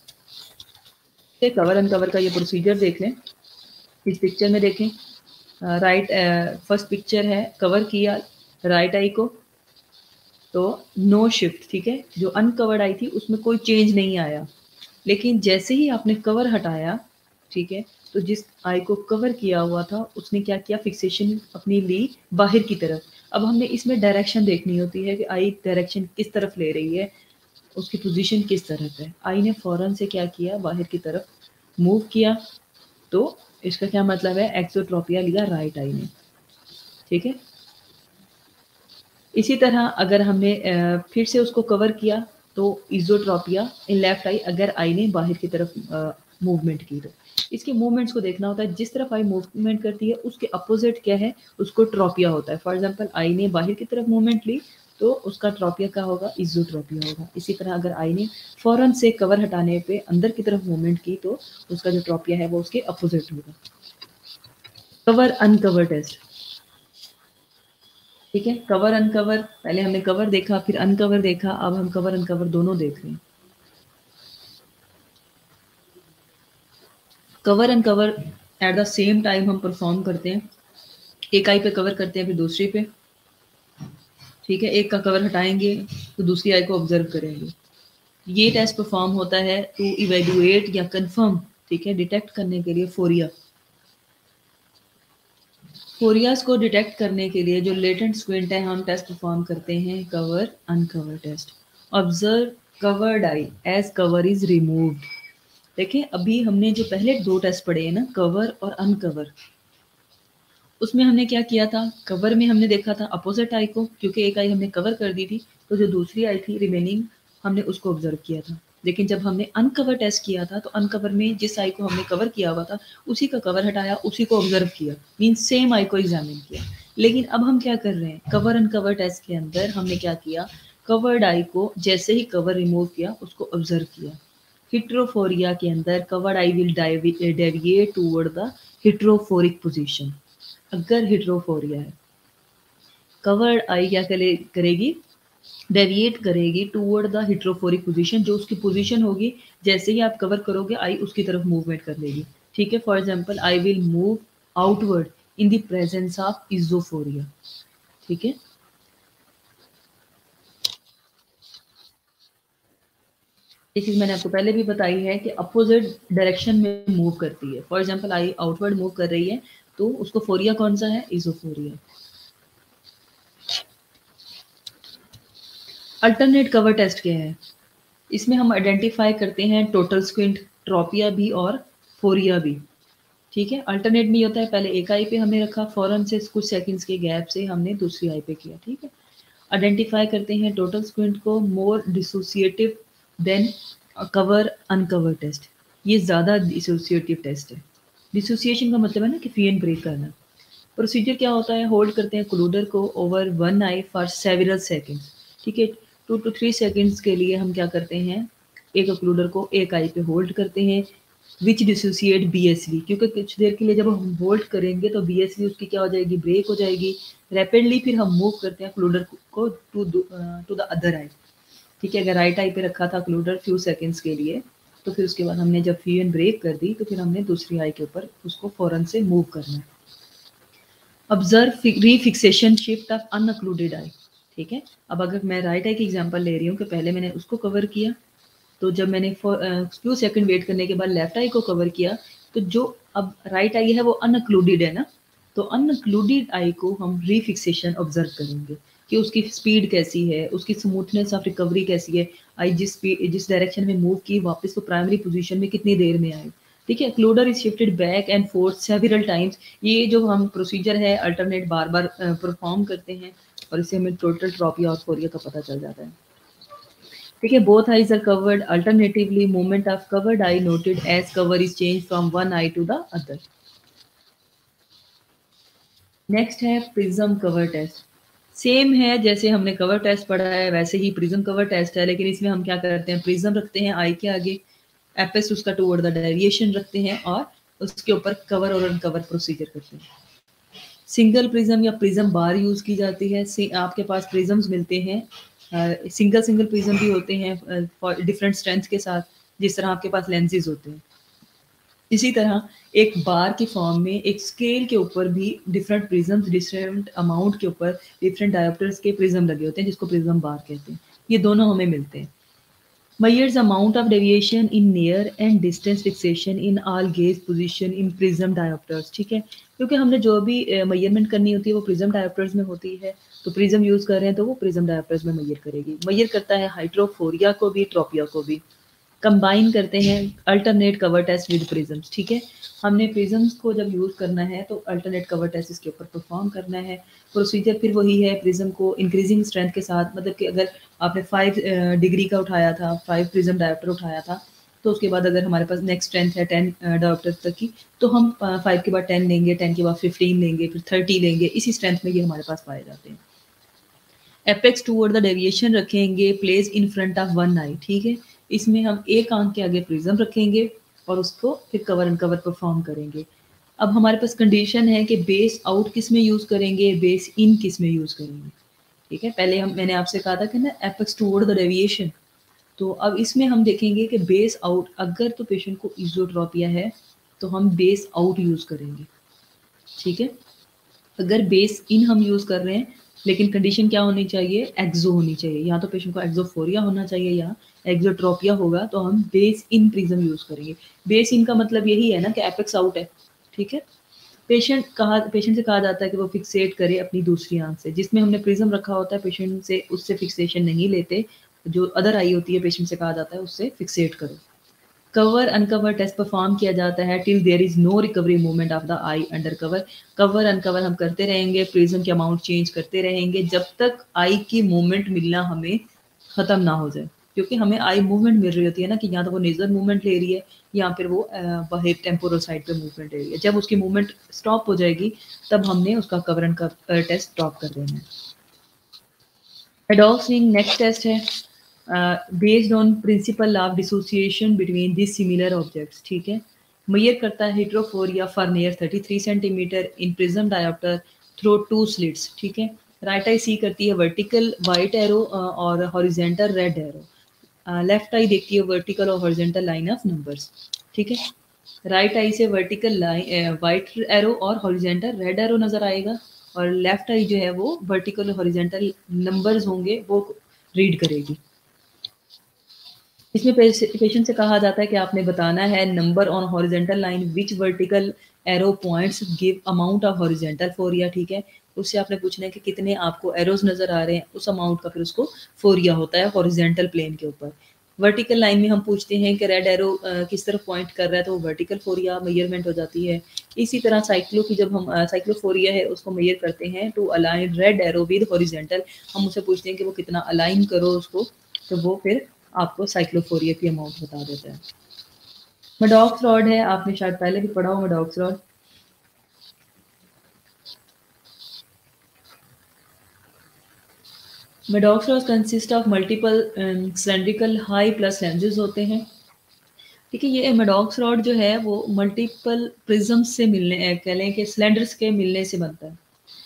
कवर अनकवर का ये प्रोसीजर देख लें, इस पिक्चर में देखें। राइट फर्स्ट पिक्चर है, कवर किया राइट आई को तो नो शिफ्ट। ठीक है, जो अनकवर्ड आई थी उसमें कोई चेंज नहीं आया, लेकिन जैसे ही आपने कवर हटाया, ठीक है, तो जिस आई को कवर किया हुआ था उसने क्या किया, फिक्सेशन अपनी ली बाहर की तरफ। अब हमने इसमें डायरेक्शन देखनी होती है कि आई डायरेक्शन किस तरफ ले रही है, उसकी पोजीशन किस तरफ है। आई ने फौरन से क्या किया, बाहर की तरफ मूव किया, तो इसका क्या मतलब है, एक्सोट्रोपिया लिया राइट आई ने। ठीक है, इसी तरह अगर हमने फिर से उसको कवर किया तो इजोट्रोपिया इन लेफ्ट आई, अगर आई ने बाहर की तरफ मूवमेंट की तो इसके मूवमेंट्स को देखना होता है। जिस तरफ आई मूवमेंट करती है उसके अपोजिट क्या है, उसको ट्रोपिया होता है। फॉर एग्जांपल आई ने बाहर की तरफ मूवमेंट ली तो उसका ट्रोपिया क्या होगा, इजोट्रोपिया होगा। इसी तरह अगर आई ने फौरन से कवर हटाने पे अंदर की तरफ मूवमेंट की तो उसका जो ट्रोपिया है वो उसके अपोजिट होगा। Cover uncover test. ठीक है, कवर अनकवर, पहले हमने कवर देखा फिर अनकवर देखा, अब हम कवर अनकवर दोनों देख रहे हैं। Cover and cover at the same time हम परफॉर्म करते हैं। एक आई पे कवर करते हैं फिर दूसरी पे। ठीक है, एक का कवर हटाएंगे तो दूसरी आई को ऑब्जर्व करेंगे। ये टेस्ट परफॉर्म होता है टू इवेल्युएट या कंफर्म, ठीक है, डिटेक्ट करने के लिए फोरिया। फोरियाज को डिटेक्ट करने के लिए जो लेटेंट स्क्विंट है हम टेस्ट परफॉर्म करते हैं, cover uncover test. Observe covered eye as cover is removed. देखिए अभी हमने जो पहले दो टेस्ट पढ़े हैं ना, कवर और अनकवर, उसमें हमने क्या किया था, कवर में हमने देखा था अपोजिट आई को, क्योंकि एक आई हमने कवर कर दी थी तो जो दूसरी आई थी रिमेनिंग हमने उसको ऑब्जर्व किया था। लेकिन जब हमने अनकवर टेस्ट किया था तो अनकवर में जिस आई को हमने कवर किया हुआ था उसी का कवर हटाया, उसी को ऑब्जर्व किया, मीन सेम आई को एग्जामिन किया। लेकिन अब हम क्या कर रहे हैं, कवर अनकवर टेस्ट के अंदर हमने क्या किया, कवर्ड आई को जैसे ही कवर रिमूव किया उसको ऑब्जर्व किया। हिट्रोफोरिया के अंदर covered eye will deviate toward the heterophoric position. अगर हिट्रोफोरिया है, कवर्ड आई क्या करेगी, डेविएट करेगी टूवर्ड द हिट्रोफोरिक पोजीशन। जो उसकी पोजीशन होगी जैसे ही आप कवर करोगे आई उसकी तरफ मूवमेंट कर लेगी। ठीक है, for example eye will move outward in the presence of esophoria. ठीक है, ये चीज मैंने आपको पहले भी बताई है कि अपोजिट डायरेक्शन में मूव करती है। For example eye outward move कर रही है तो उसको फोरिया कौन सा है, इजोफोरिया। अल्टरनेट कवर टेस्ट क्या है, इसमें हम आइडेंटिफाई करते हैं टोटल स्क्विंट, ट्रोपिया भी और फोरिया भी। ठीक है, अल्टरनेट में होता है पहले एक आई पे हमने रखा, फौरन से कुछ सेकंड्स के गैप से हमने दूसरी आई पे किया। ठीक है, आइडेंटिफाई करते हैं टोटल स्क्विंट को, more dissociative than cover uncover test. ये ज़्यादा डिसोसिएटिव टेस्ट है। डिसोसिएशन का मतलब है ना कि फीएन ब्रेक करना। प्रोसीजर क्या होता है, होल्ड करते हैं क्लूडर को over one eye for several seconds. ठीक है, 2 to 3 सेकंड्स के लिए हम क्या करते हैं, एक क्लूडर को एक आई पे होल्ड करते हैं, विच डिसोसिएट बीएसवी, क्योंकि कुछ देर के लिए जब हम होल्ड करेंगे तो बीएसवी उसकी क्या हो जाएगी, ब्रेक हो जाएगी रैपिडली। फिर हम मूव करते हैं क्लूडर को टू द अदर आई। ठीक है, अगर राइट आई पे रखा था क्लूडर फ्यू सेकंड्स के लिए तो फिर उसके बाद हमने जब फीएन ब्रेक कर दी तो फिर हमने दूसरी आई के ऊपर उसको फौरन से मूव करना है। Observe refixation shift of unoccluded eye. ठीक है, अब अगर मैं राइट आई की एग्जांपल ले रही हूँ कि पहले मैंने उसको कवर किया, तो जब मैंने फ्यू सेकंड वेट करने के बाद लेफ्ट आई को कवर किया तो जो अब राइट आई है वो अनअक्लूडेड है ना, तो अनक्लूडेड आई को हम रीफिक्सेशन ऑब्जर्व करेंगे कि उसकी स्पीड कैसी है, उसकी स्मूथनेस ऑफ रिकवरी कैसी है, आई जिस डायरेक्शन में मूव की वापस वो प्राइमरी पोजीशन में कितनी देर में आई। ठीक है, occluder is shifted back and forth several times. ये जो हम प्रोसीजर है अल्टरनेट बार बार परफॉर्म करते हैं और इससे हमें टोटल ट्रॉपिया और फोरिया का पता चल जाता है। ठीक है, both eyes are covered alternatively movement of covered eye noted as cover is change from one eye to the other. Next है प्रिज्म कवर टेस्ट। सेम है जैसे हमने कवर टेस्ट पढ़ा है वैसे ही प्रिज्म कवर टेस्ट है, लेकिन इसमें हम क्या करते हैं, प्रिज्म रखते हैं आई के आगे, एपेक्स उसका टुवर्ड द डेविएशन रखते हैं और उसके ऊपर कवर और अनकवर प्रोसीजर करते हैं। सिंगल प्रिज्म या प्रिज्म बार यूज की जाती है। आपके पास प्रिज्म्स मिलते हैं, सिंगल सिंगल प्रिज्म भी होते हैं डिफरेंट स्ट्रेंथ के साथ, जिस तरह आपके पास लेंसेज होते हैं। इसी तरह एक बार की फॉर्म में एक स्केल के ऊपर भी डिफरेंट प्रिज्म्स डिफरेंट अमाउंट के ऊपर डिफरेंट डायोप्टर्स के प्रिज्म लगे होते हैं, जिसको प्रिज्म बार कहते हैं। ये दोनों हमें मिलते हैं। Measures amount of deviation in near and distance fixation in all gaze position in prism diopters। ठीक है, क्योंकि हमने जो भी मेजरमेंट करनी होती है वो प्रिज्म डायोप्टर्स में होती है, तो प्रिज्म यूज कर रहे हैं तो वो प्रिज्म डायोप्टर्स में मेजर करेगी। मेजर करता है हाइड्रोफोरिया को भी, ट्रोपिया को भी। कंबाइन करते हैं alternate cover test with prisms. ठीक है, हमने प्रिज्म्स को जब यूज करना है तो अल्टरनेट कवर टेस्ट इसके ऊपर परफॉर्म करना है। प्रोसीजर फिर वही है, प्रिज्म को इंक्रीजिंग स्ट्रेंथ के साथ, मतलब कि अगर आपने 5 डिग्री का उठाया था, 5 प्रिज्म डायोप्टर उठाया था, तो उसके बाद अगर हमारे पास नेक्स्ट स्ट्रेंथ है 10 डायोप्टर तक की, तो हम 5 के बाद 10 लेंगे, 10 के बाद 15 लेंगे, फिर 30 लेंगे। इसी स्ट्रेंथ में ये हमारे पास पाए जाते हैं। एपेक्स टूवर्ड द डेविएशन रखेंगे, place in front of one eye. ठीक है, इसमें हम एक आंख के आगे प्रिज्म रखेंगे और उसको फिर कवर एंड कवर परफॉर्म करेंगे। अब हमारे पास कंडीशन है कि बेस आउट किस में यूज करेंगे, बेस इन किस में यूज करेंगे। ठीक है, पहले मैंने आपसे कहा था कि ना एपेक्स टूवर्ड द डेविएशन, तो अब इसमें हम देखेंगे कि बेस आउट, अगर तो पेशेंट को इजोट्रोपिया है तो हम बेस आउट यूज करेंगे। ठीक है, अगर बेस इन हम यूज कर रहे हैं, लेकिन कंडीशन क्या होनी चाहिए, एक्सो होनी चाहिए। या तो पेशेंट को एक्सोफोरिया होना चाहिए या एक्सोट्रोपिया होगा, तो हम बेस इन प्रिज्म यूज करेंगे। बेस इन का मतलब यही है ना कि एपेक्स आउट है। ठीक है, पेशेंट से कहा जाता है कि वो फिक्सेट करे अपनी दूसरी आंख से, जिसमें हमने प्रिज्म रखा होता है पेशेंट से उससे फिक्सेशन नहीं लेते, जो अदर आई होती है पेशेंट से कहा जाता है उससे फिक्सेट करो। कवर अनकवर टेस्ट परफॉर्म किया जाता है till there is no recovery movement of the eye under cover. Cover uncover हम करते रहेंगे, प्रिज्म के अमाउंट चेंज करते रहेंगे जब तक आई की मूवमेंट मिलना हमें खत्म ना हो जाए, क्योंकि हमें आई मूवमेंट मिल रही होती है ना, कि या तो वो नेजर मूवमेंट ले रही है या फिर वो बाहर टेम्पोरल साइड पे मूवमेंट ले रही है। जब उसकी मूवमेंट स्टॉप हो जाएगी तब हमने उसका cover and cover test stop कर देना है। एडॉक्स रिंग नेक्स्ट टेस्ट है, based on principle of dissociation between dissimilar objects. ठीक है, मेजर करता है heterophoria for near 33 centimetre in prism diopter through 2 slits. ठीक है, राइट आई सी करती है वर्टिकल वाइट एरो और horizontal red arrow. Left eye देखती है वर्टिकल और हॉरिजेंटल लाइन ऑफ नंबर्स। ठीक है, राइट आई से वर्टिकल लाइन वाइट एरो और हॉरिजेंटल रेड एरो नजर आएगा, और लेफ्ट आई जो है वो वर्टिकल और हॉरिजेंटल नंबर्स होंगे वो रीड करेगी। इसमें पेशेंट से कहा जाता है कि आपने बताना है number on horizontal line which vertical arrow points give amount of horizontal phoria. ठीक है, उससे आपने पूछना है कि कितने आपको एरोज नजर आ रहे हैं, उस अमाउंट का फिर उसको फोरिया होता है हॉरिजेंटल प्लेन के ऊपर। वर्टिकल लाइन में हम पूछते हैं कि रेड एरो किस तरफ पॉइंट कर रहा है, तो वर्टिकल फोरिया मेजरमेंट हो जाती है। इसी तरह साइक्लो की जब हम साइक्लोफोरिया है उसको मेजर करते हैं to align red arrow with horizontal, हम उसे पूछते हैं कि वो कितना अलाइन करो उसको, तो वो फिर आपको साइक्लोफोरिया की अमाउंट बता देता है। मेडॉक्स रॉड है, आपने शायद पहले भी पढ़ा हो Maddox rod. Maddox rod consist of multiple cylindrical high plus lenses होते हैं। ठीक है, ये मेडॉक्स रॉड जो है वो मल्टीपल प्रिज्म से मिलने कह लें कि सिलेंडर्स के मिलने से बनता है।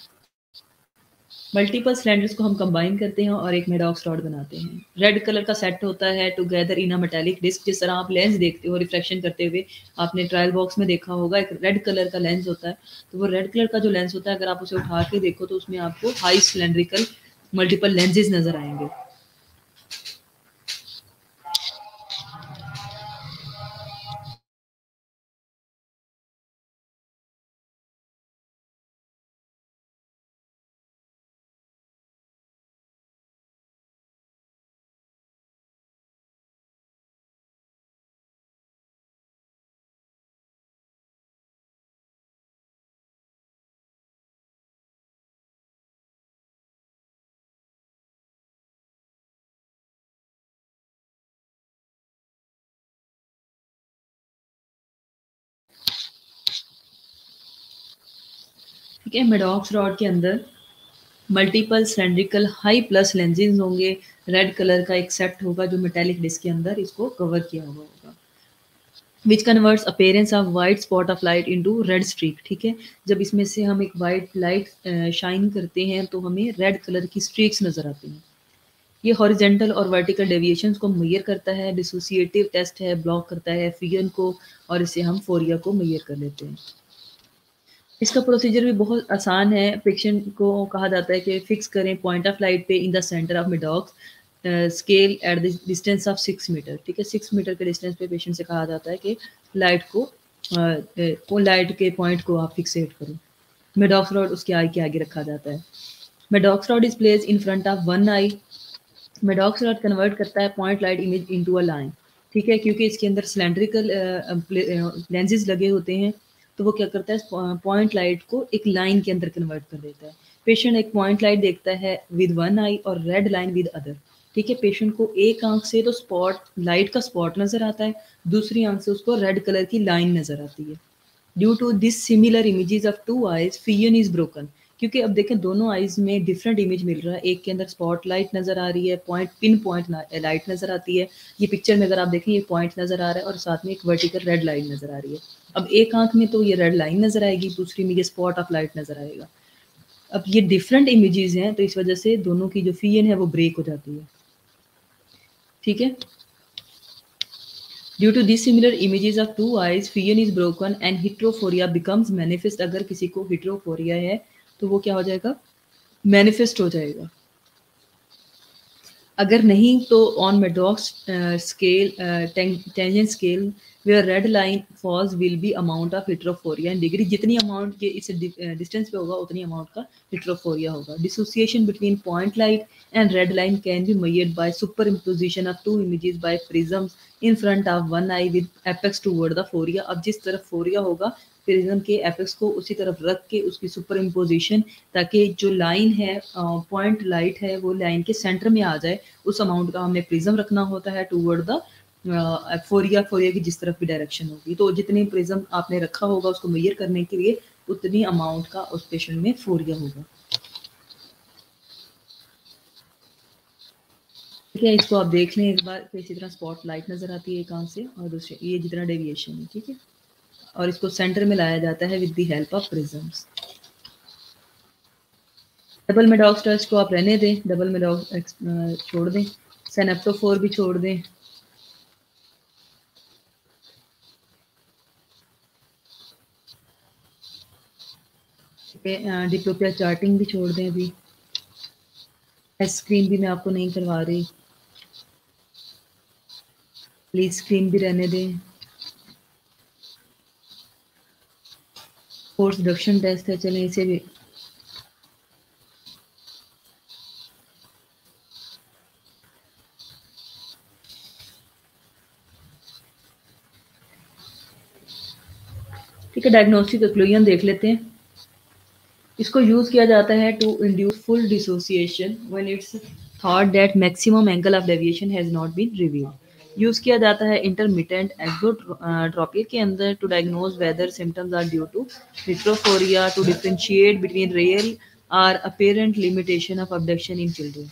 मल्टीपल सिलेंडर्स को हम कंबाइन करते हैं और एक मेडॉक्स रॉड बनाते हैं। रेड कलर का सेट होता है together in a metallic disc. जिस तरह आप लेंस देखते हो रिफ्लेक्शन करते हुए, आपने ट्रायल बॉक्स में देखा होगा एक रेड कलर का लेंस होता है, तो वो रेड कलर का जो लेंस होता है अगर आप उसे उठा के देखो तो उसमें आपको हाई सिलेंड्रिकल मल्टीपल लेंसेज नजर आएंगे। ठीक है। मेडॉक्स रॉड के अंदर multiple cylindrical high plus lenses होंगे, रेड कलर का एक सेट होगा जो मेटेलिक डिस्क के अंदर इसको कवर किया हुआ होगा, which converts appearance of white spot of light into red streak. ठीक है, जब इसमें से हम एक वाइट लाइट शाइन करते हैं तो हमें रेड कलर की स्ट्रीक्स नजर आती हैं। ये हॉरिजेंटल और वर्टिकल डेविएशंस को मेजर करता है, डिसोसिएटिव टेस्ट है, ब्लॉक करता है फिजन को, और इससे हम फोरिया को मेजर कर लेते हैं। इसका प्रोसीजर भी बहुत आसान है। पेशेंट को कहा जाता है कि फिक्स करें पॉइंट ऑफ लाइट पे in the centre of Maddox scale at the distance of 6 metre. ठीक है, 6 मीटर के डिस्टेंस पे पेशेंट से कहा जाता है कि लाइट को लाइट के पॉइंट को आप फिक्सेट करो। मेडॉक्स रॉड उसके आई के आगे रखा जाता है। Maddox rod is place in front of one eye. Maddox rod convert करता है point light image into a line. ठीक है, क्योंकि इसके अंदर सिलेंड्रिकल लेंसेज लगे होते हैं, तो वो क्या करता है पॉइंट लाइट को एक लाइन के अंदर कन्वर्ट कर देता है। पेशेंट एक पॉइंट लाइट देखता है विद वन आई और रेड लाइन विद अदर। ठीक है, पेशेंट को एक आंख से तो स्पॉट लाइट का स्पॉट नजर आता है, दूसरी आंख से उसको रेड कलर की लाइन नजर आती है। Due to dissimilar images of two eyes fusion is broken. क्योंकि अब देखें दोनों आईज में डिफरेंट इमेज मिल रहा है, एक के अंदर स्पॉट लाइट नजर आ रही है, पिन पॉइंट लाइट नजर आती है। ये पिक्चर में अगर आप देखें ये पॉइंट नजर आ रहा है और साथ में एक वर्टिकल रेड लाइन नजर आ रही है। अब एक आंख में तो ये रेड लाइन नजर आएगी, दूसरी में ये स्पॉट ऑफ लाइट नजर आएगा। अब ये डिफरेंट इमेजेस हैं, तो इस वजह से दोनों की जो फिजन है वो ब्रेक हो जाती है। ठीक है, due to dissimilar images of two eyes fusion is broken and heterophoria becomes manifest. अगर किसी को हिट्रोफोरिया है तो वो क्या हो जाएगा, मैनिफेस्ट हो जाएगा। अगर नहीं तो on Maddox scale tangent scale where red line falls will be amount of heterophoria in degree. जितनी अमाउंट के इस डिस्टेंस पे होगा उतनी अमाउंट का हिट्रोफोरिया होगा। Dissociation between point light and red line can be measured by super imposition of two images by prisms in front of one eye with apex toward the phoria. अब जिस तरफ phoria होगा prism के apex को उसी तरफ रख के उसकी सुपर इम्पोजिशन, ताकि जो लाइन है पॉइंट लाइट है वो लाइन के सेंटर में आ जाए, उस अमाउंट का हमने प्रिज्म रखना होता है टूवर्ड द फोरिया की जिस तरफ भी डायरेक्शन होगी। तो जितनी प्रिज्म आपने रखा होगा उसको मेजर करने के लिए उतनी अमाउंट का उस पेशेंट में फोरिया होगा। ठीक है, इसको आप देख लें एक बार। इसी तरह स्पॉट लाइट नजर आती है एक आंख से और दूसरे ये जितना डेविएशन है। ठीक है, और इसको सेंटर में लाया जाता है with the help of prisms. Double Maddox test को आप रहने दें, डबल मेडॉक्स छोड़ दें, सेनेप्टोफोर भी छोड़ दें। डिप्लोपिया चार्टिंग भी छोड़ दें, अभी एस स्क्रीन भी मैं आपको नहीं करवा रही, प्लीज स्क्रीन भी रहने दें। फोर्स रिडक्शन टेस्ट है, चलें इसे भी। ठीक है, डायग्नोस्टिक एक्लूजन देख लेते हैं। इसको यूज किया जाता है to induce full dissociation when it's thought that maximum angle of deviation has not been revealed. Use किया जाता है इंटरमिटेंट एक्सोट्रोपिया के अंदर to diagnose whether symptoms are due to heterophoria, to differentiate between real और apparent limitation of abduction in children.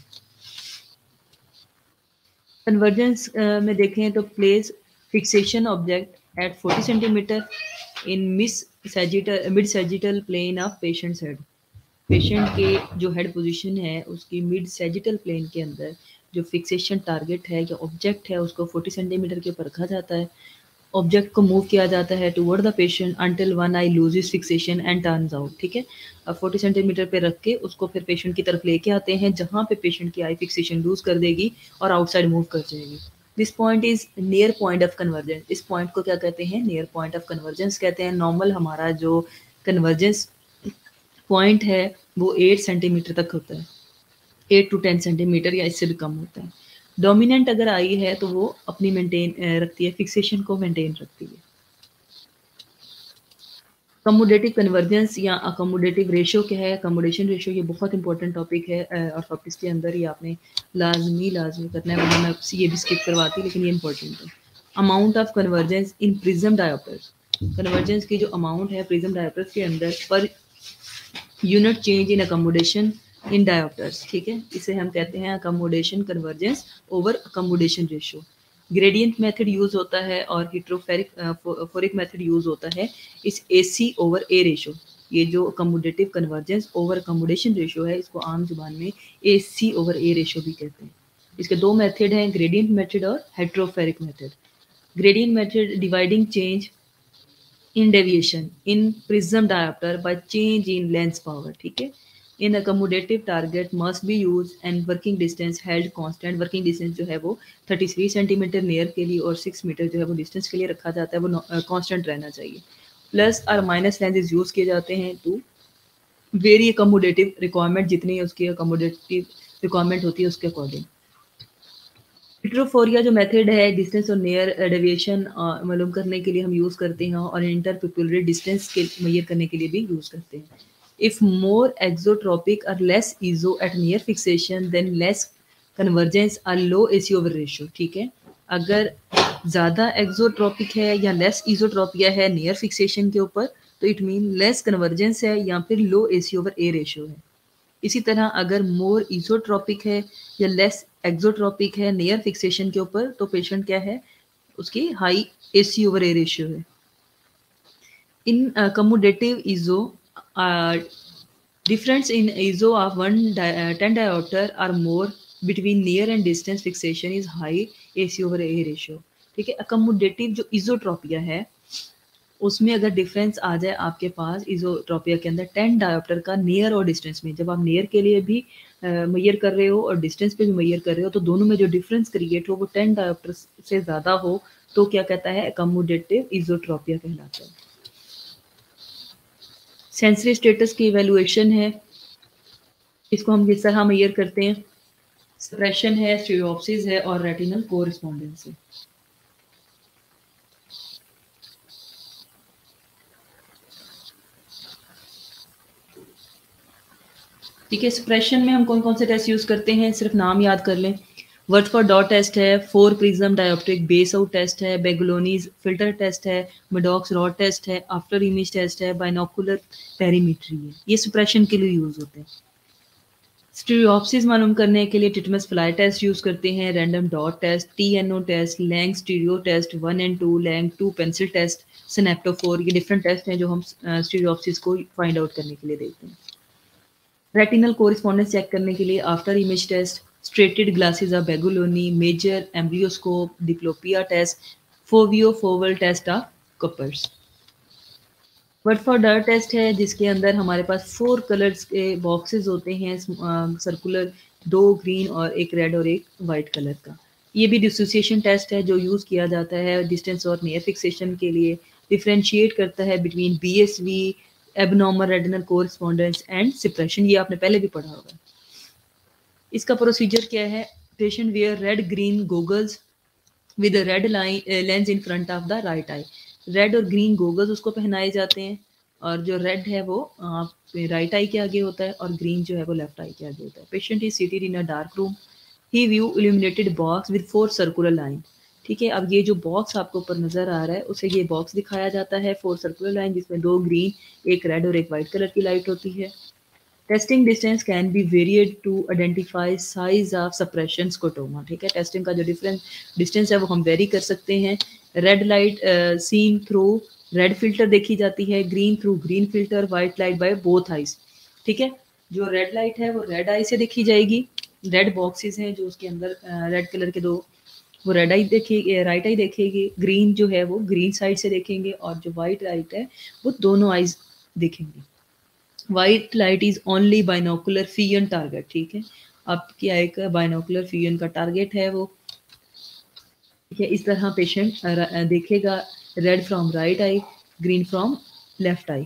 Convergence में देखें तो place fixation object at 40 centimetre in mid sagittal plane of patient's head. Patient के जो head position है उसकी mid sagittal plane के अंदर जो फिक्सेशन टारगेट है या ऑब्जेक्ट है उसको 40 सेंटीमीटर के ऊपर रखा जाता है। ऑब्जेक्ट को मूव किया जाता है toward the patient until one eye loses fixation and turns out. ठीक है, अब 40 सेंटीमीटर पे रख के उसको फिर पेशेंट की तरफ लेके आते हैं, जहाँ पे पेशेंट की आई फिक्सेशन लूज कर देगी और आउटसाइड मूव कर जाएगी। This point is near point of convergence. इस पॉइंट को क्या कहते हैं, नियर पॉइंट ऑफ कन्वर्जेंस कहते हैं। नॉर्मल हमारा जो कन्वर्जेंस पॉइंट है वो 8 सेंटीमीटर तक होता है, 8 to 10 सेंटीमीटर या इससे भी कम होता है। डोमिनेंट अगर आई है तो वो अपनी मेंटेन रखती है, फिक्सेशन को मेंटेन रखती है। कमोडेटिव कन्वर्जेंस या अकोमोडेटिव रेशियो क्या है, अकोमोडेशन रेशियो, ये बहुत इंपॉर्टेंट टॉपिक है ऑर्थोपेडिक्स के अंदर। ये आपने लाजमी करना है, वरना मैं ये भी स्किप करवाती, लेकिन ये इंपॉर्टेंट है। Amount of convergence in prism diopters. Convergence की जो अमाउंट है प्रिज्म डायोप्टर्स के अंदर per unit change in accommodation in diopters, ठीक है, इसे हम कहते हैं accommodation convergence over accommodation ratio. Gradient method use होता है और हिट्रोफेरिक फोरिक मेथड यूज होता है इस AC ओवर A रेशियो। ये जो accommodative convergence over accommodation ratio है, इसको आम जुबान में AC ओवर A रेशियो भी कहते हैं। इसके दो मेथड हैं, ग्रेडियंट मेथड और heterophoric method. Gradient method dividing change in deviation in prism diopter by change in lens power, ठीक है। in accommodative target must be used and working distance held constant। working distance जो है वो 33 centimetre near के लिए और 6 metre जो है वो डिस्टेंस के लिए रखा जाता है, वो कांस्टेंट रहना चाहिए। प्लस और माइनस लेंसेज यूज किए जाते हैं टू वेरी अकोमोडेटिव रिक्वायरमेंट, जितनी उसकी अकोमोडेटिव रिक्वायरमेंट होती है उसके अकॉर्डिंग। हिट्रोफोरिया जो मेथड है डिस्टेंस और नियर डेविएशन मालूम करने के लिए हम यूज़ करते हैं और इंटरपिपुलरी डिस्टेंस के मेजर करने के लिए भी यूज़ करते हैं। इफ़ मोर एक्सोट्रोपिक और less eso at near fixation then less convergence और लो AC ओवर रेशियो, ठीक है। अगर ज़्यादा एक्सोट्रोपिक है या लेस ईजोट्रोपिया है नियर फिक्सेशन के ऊपर, तो इट मीन लेस कन्वर्जेंस है या फिर low AC over A ratio है। इसी तरह अगर मोर इजोट्रॉपिक है या लेस एक्सोट्रॉपिक है नियर फिक्सेशन के ऊपर, तो पेशेंट क्या है, उसकी high AC over A ratio है। In कमोडेटिव इजो difference in ISO of 10 diopter or more between near and distance fixation is high AC over A ratio, ठीक है। अकोमोडेटिव जो इजोट्रोपिया है उसमें अगर डिफरेंस आ जाए आपके पास इजोट्रोपिया के अंदर 10 डायोप्टर का नियर और डिस्टेंस में, जब आप नियर के लिए भी मेजर कर रहे हो और डिस्टेंस पे भी मेजर कर रहे हो, तो दोनों में जो डिफरेंस क्रिएट हो वो 10 डायोप्टर से ज़्यादा हो, तो क्या कहता है, अकोमोडेटिव इजोट्रोपिया कहलाता है। सेंसरी स्टेटस की इवेल्युएशन है, इसको हम किस तरह मेजर करते हैं, सप्रेशन है, स्टीरियोप्सिस है और रेटिनल कोरिस्पोंडेंस है। ठीक है, सप्रेशन में हम कौन कौन से टेस्ट यूज करते हैं, सिर्फ नाम याद कर लें। वर्ड फॉर डॉट टेस्ट है, 4 prism dioptric base out test है, बेगलोनीज फिल्टर टेस्ट है, मेडॉक्स रॉड टेस्ट है, आफ्टर इमेज टेस्ट है, बाइनोकुलर पेरीमीट्री है। ये सप्रेशन के लिए यूज होते हैं। स्टीरियोप्सिस मालूम करने के लिए टिटमस फ्लाई टेस्ट यूज करते हैं, random dot test, TNO test, Lang stereo test 1 and 2, Lang 2 pencil test, synoptophore. ये डिफरेंट टेस्ट हैं जो हम स्टीरियोप्सिस को फाइंड आउट करने के लिए देखते हैं। रेटिनल कोरिस्पोंडेंस चेक करने के लिए after image test, striated glasses of Bagolini, major amblyoscope, diplopia test, foveo foveal test of Cuppers. Worth four dot test है जिसके अंदर हमारे पास 4 कलर्स के बॉक्सेस होते हैं, सर्कुलर, 2 ग्रीन और एक रेड और एक वाइट कलर का। ये भी डिसोसिएशन टेस्ट है जो यूज़ किया जाता है डिस्टेंस और नियर फिक्सेशन के लिए। डिफरेंशिएट करता है between BSV, abnormal retinal correspondence and suppression. ये आपने पहले भी पढ़ा होगा। इसका प्रोसीजर क्या है, patient wear red green goggles with red line lens in front of the right eye. Red और ग्रीन गोगल्स उसको पहनाए जाते हैं और जो रेड है वो राइट आई के आगे होता है और ग्रीन जो है वो लेफ्ट आई के आगे होता है। Patient is seated in a dark room, he view illuminated box with 4 circular line, ठीक है। अब ये जो बॉक्स आपको ऊपर नजर आ रहा है उसे ये बॉक्स दिखाया जाता है, 4 सर्कुलर लाइन जिसमें 2 ग्रीन, एक रेड और एक वाइट कलर की लाइट होती है। Testing distance can be varied to identify size of suppression scotoma, ठीक है। टेस्टिंग का जो डिफरेंट डिस्टेंस है वो हम वेरी कर सकते हैं। Red light seen through red filter देखी जाती है, green through green filter, white light by both eyes, ठीक है। जो रेड लाइट है वो रेड आई से देखी जाएगी, रेड बॉक्सेस हैं जो उसके अंदर रेड कलर के दो, वो रेड आई देखेगी, राइट आई देखेगी। ग्रीन जो है वो ग्रीन साइड से देखेंगे और जो वाइट लाइट है वो दोनों आइज देखेंगे। White light is only binocular fusion target, ठीक है। आपकी आई का बाइनोकुलर फियन का टारगेट है वो, ठीक है। इस तरह पेशेंट देखेगा red from right eye, green from left eye.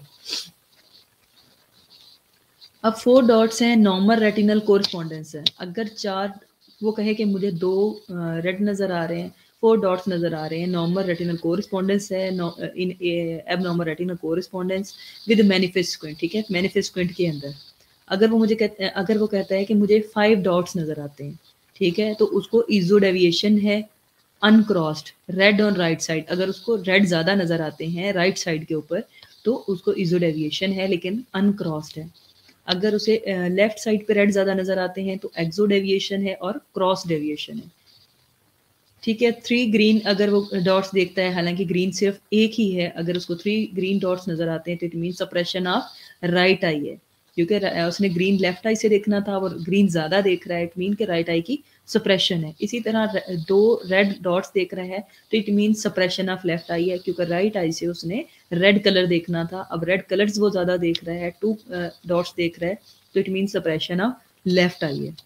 अब 4 डॉट्स हैं, नॉर्मल रेटिनल कोरिस्पोंडेंस है। अगर 4 वो कहे कि मुझे 2 रेड नज़र आ रहे हैं, 4 डॉट्स नज़र आ रहे हैं, नॉर्मल रेटिनल कोरिस्पोंडेंस है in abnormal retinal correspondence with manifest squint, ठीक है। मैनिफेस्ट स्क्विंट के अंदर अगर वो कहता है कि मुझे 5 डॉट्स नज़र आते हैं, ठीक है, तो उसको इजो डेविएशन है uncrossed, red on right side. अगर उसको रेड ज़्यादा नज़र आते हैं राइट साइड के ऊपर तो उसको इजो डेविएशन है लेकिन अनक्रॉस्ड है। अगर उसे लेफ्ट साइड पे रेड ज़्यादा नज़र आते हैं तो एक्सो डेविएशन है और क्रॉस डेविएशन है। ठीक है, 3 ग्रीन अगर वो डॉट्स देखता है, हालाँकि ग्रीन सिर्फ़ एक ही है, अगर उसको 3 ग्रीन डॉट्स नज़र आते हैं तो it means suppression of right eye है। क्योंकि उसने ग्रीन लेफ्ट आई से देखना था और ग्रीन ज़्यादा देख रहा है, इट मीन कि राइट आई की सप्रेशन है। इसी तरह 2 रेड डॉट्स देख रहा है तो it means suppression of left eye है, क्योंकि राइट आई से उसने रेड कलर देखना था। अब रेड कलर्स वो ज़्यादा देख रहा है, 2 डॉट्स देख रहा है तो it means suppression of left eye है।